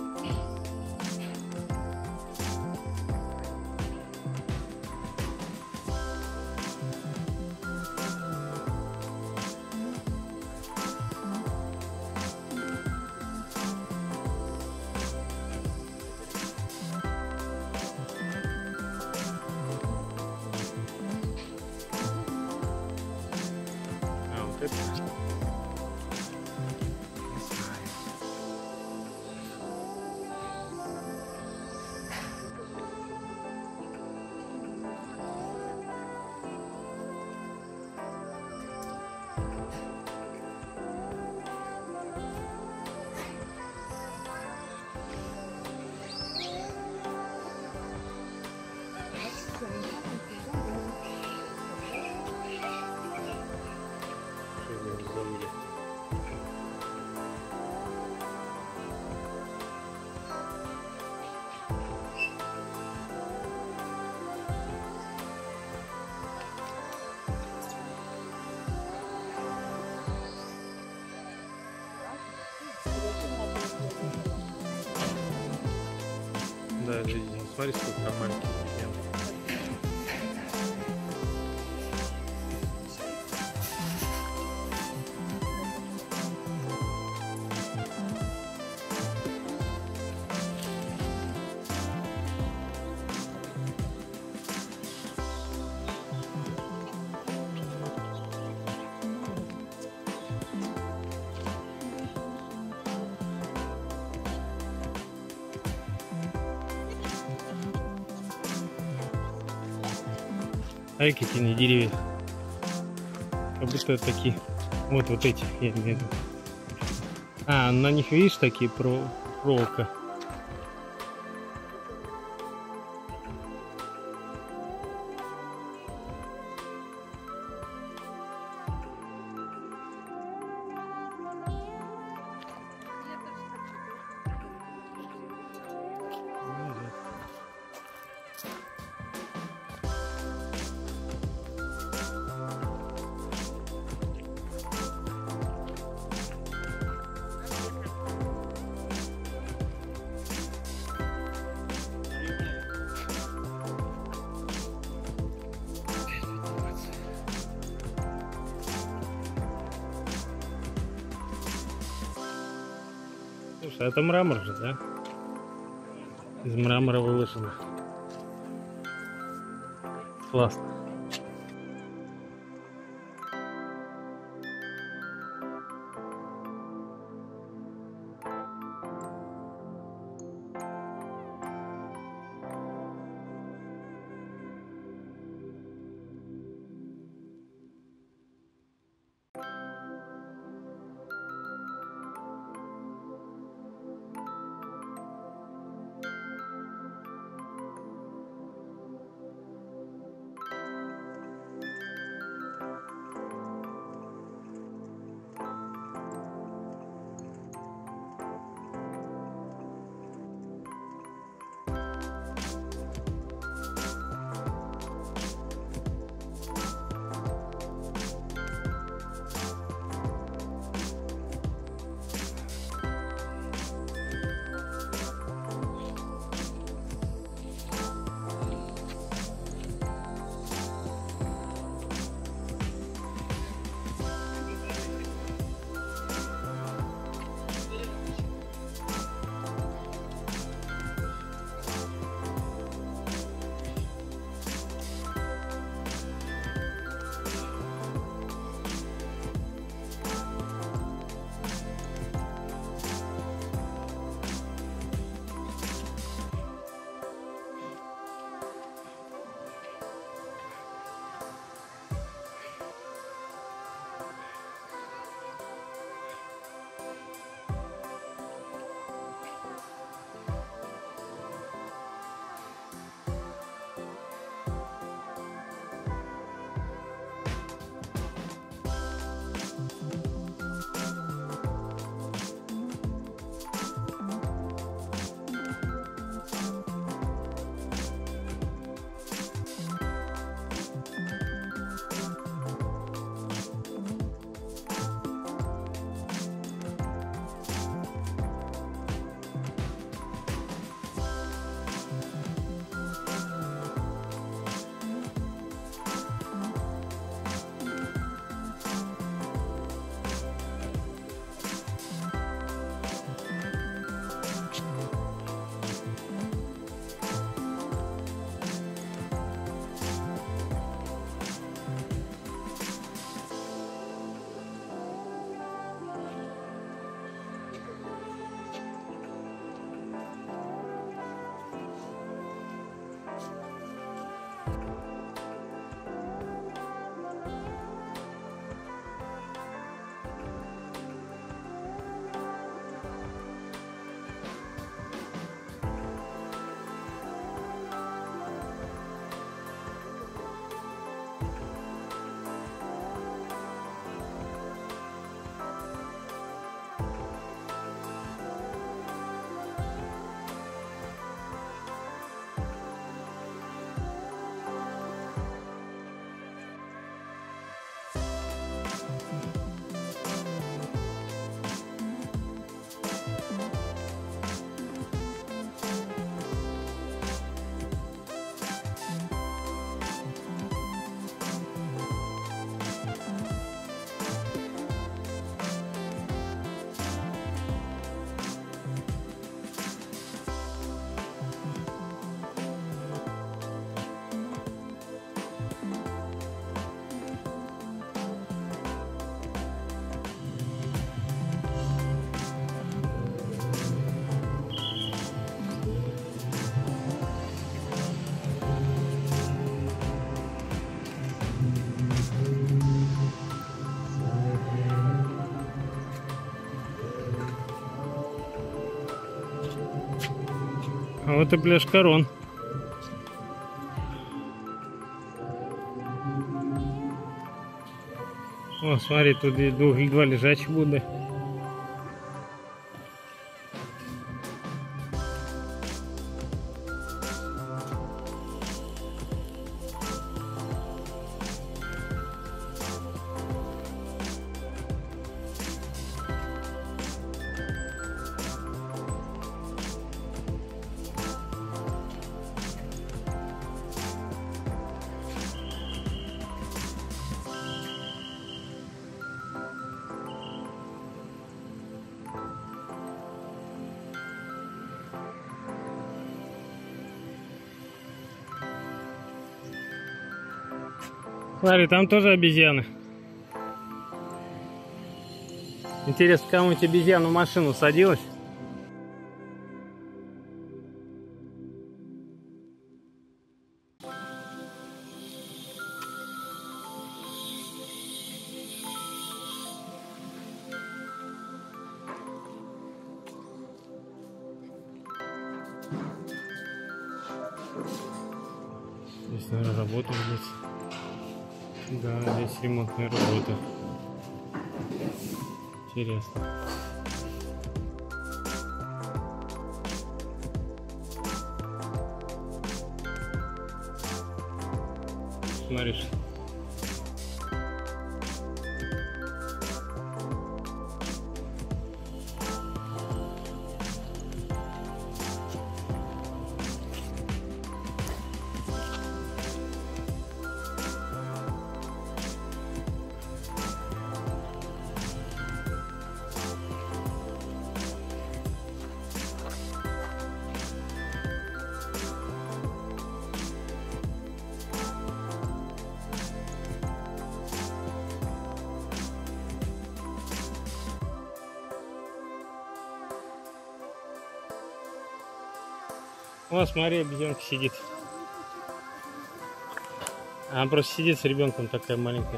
А, вот это. Да, видите, смотри, сколько там маленьких обезьян. Ай, какие они деревья. Как будто такие. Вот эти, я имею в виду. А, на них, видишь, такие проволока. Слушай, это мрамор же, да? Из мрамора выложено. Классно. А вот и пляж Корон. О, смотри, тут два лежачих Будды. Смотри, там тоже обезьяны. Интересно, кому-нибудь обезьяна в машину садилась? Здесь, наверное, работают здесь. Да, здесь ремонтная работа. Интересно. Смотришь. О, смотри, обезьянка сидит. Она просто сидит с ребенком, такая маленькая.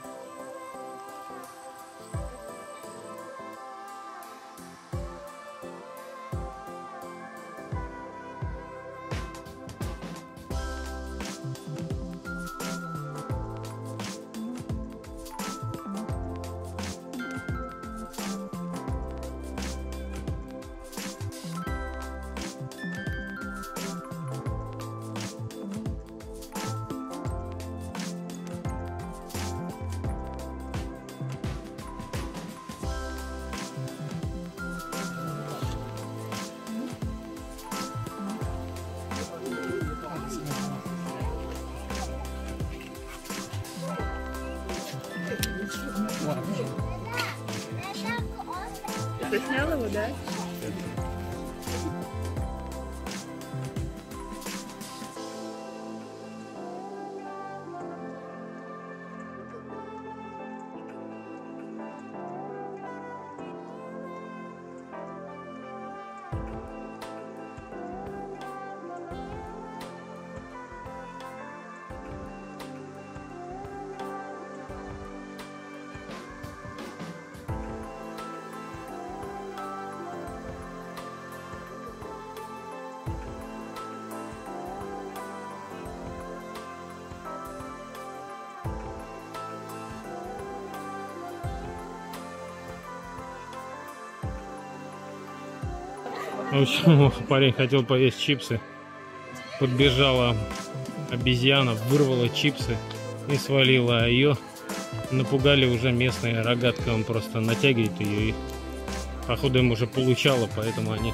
Ты снял его, да? В общем, парень хотел поесть чипсы. Подбежала обезьяна, вырвала чипсы и свалила. А ее напугали уже местные рогаткой. Он просто натягивает ее и, походу, им уже получало, поэтому они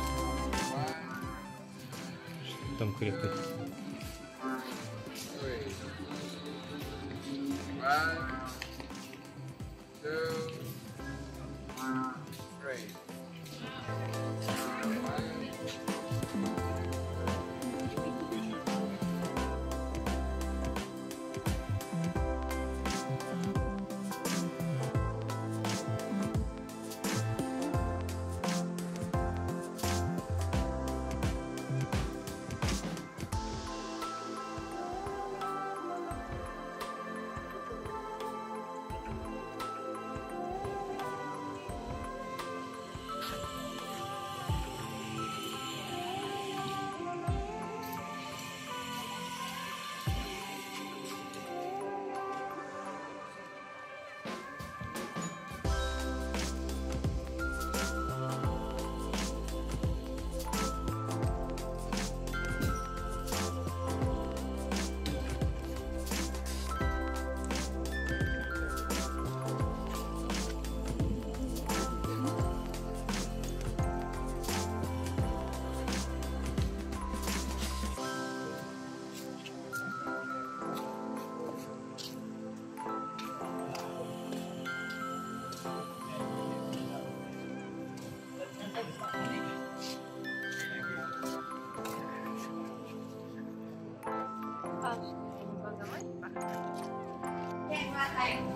там крепко.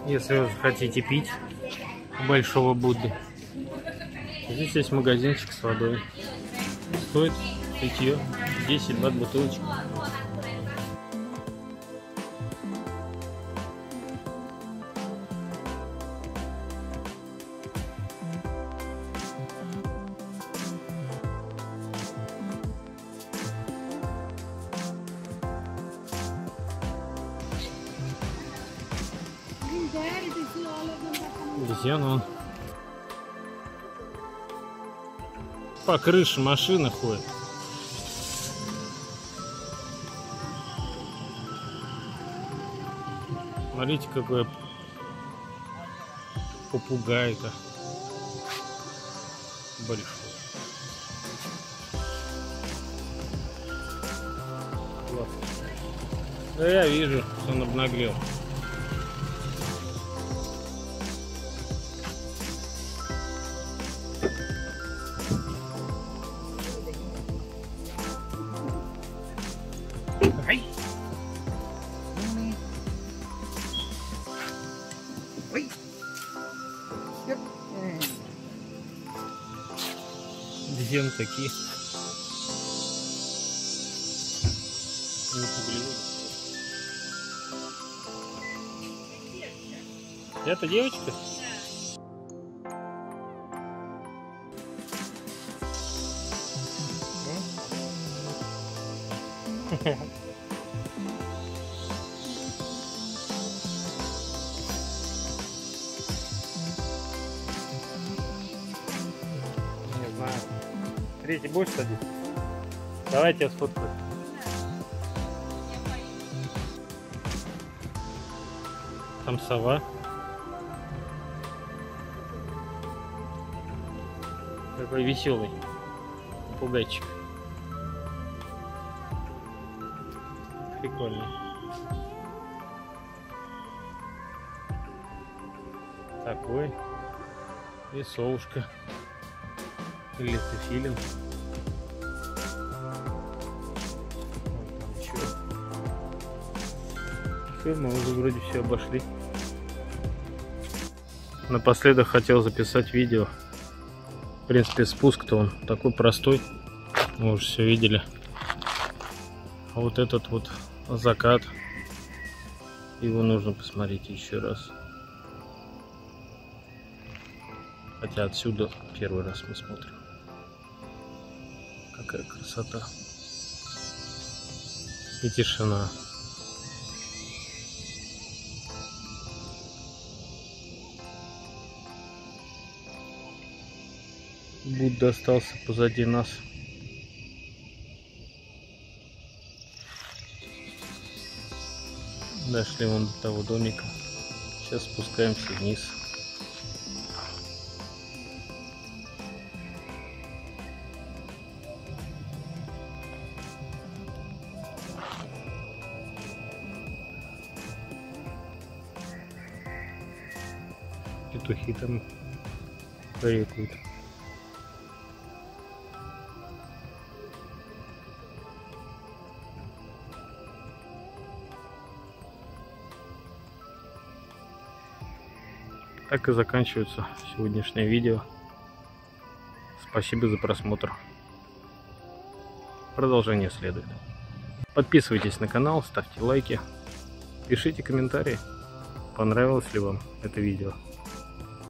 Если вы хотите пить у Большого Будды. Здесь есть магазинчик с водой. Стоит питье 10 бат бутылочка. Обезьяна он по крыше машины ходит. Смотрите, какой попугай-то большой. Классно. Да я вижу, что он обнаглел. Ай! Ой! Где он такие? Не поглядел. Это девочка? Не знаю. Третий будешь садиться? Давайте я сфоткаю. Там сова. Такой веселый попугайчик. Прикольно. Такой. И совушка. Или это филин. Вот там еще. Все, мы уже вроде все обошли. Напоследок хотел записать видео. В принципе, спуск-то он такой простой. Мы уже все видели. А вот этот вот закат, его нужно посмотреть еще раз. Хотя отсюда первый раз мы смотрим. Какая красота. И тишина. Будда остался позади нас. Дошли вон до того домика. Сейчас спускаемся вниз. Петухи там рекут. Так и заканчивается сегодняшнее видео. Спасибо за просмотр. Продолжение следует. Подписывайтесь на канал, ставьте лайки, пишите комментарии, понравилось ли вам это видео.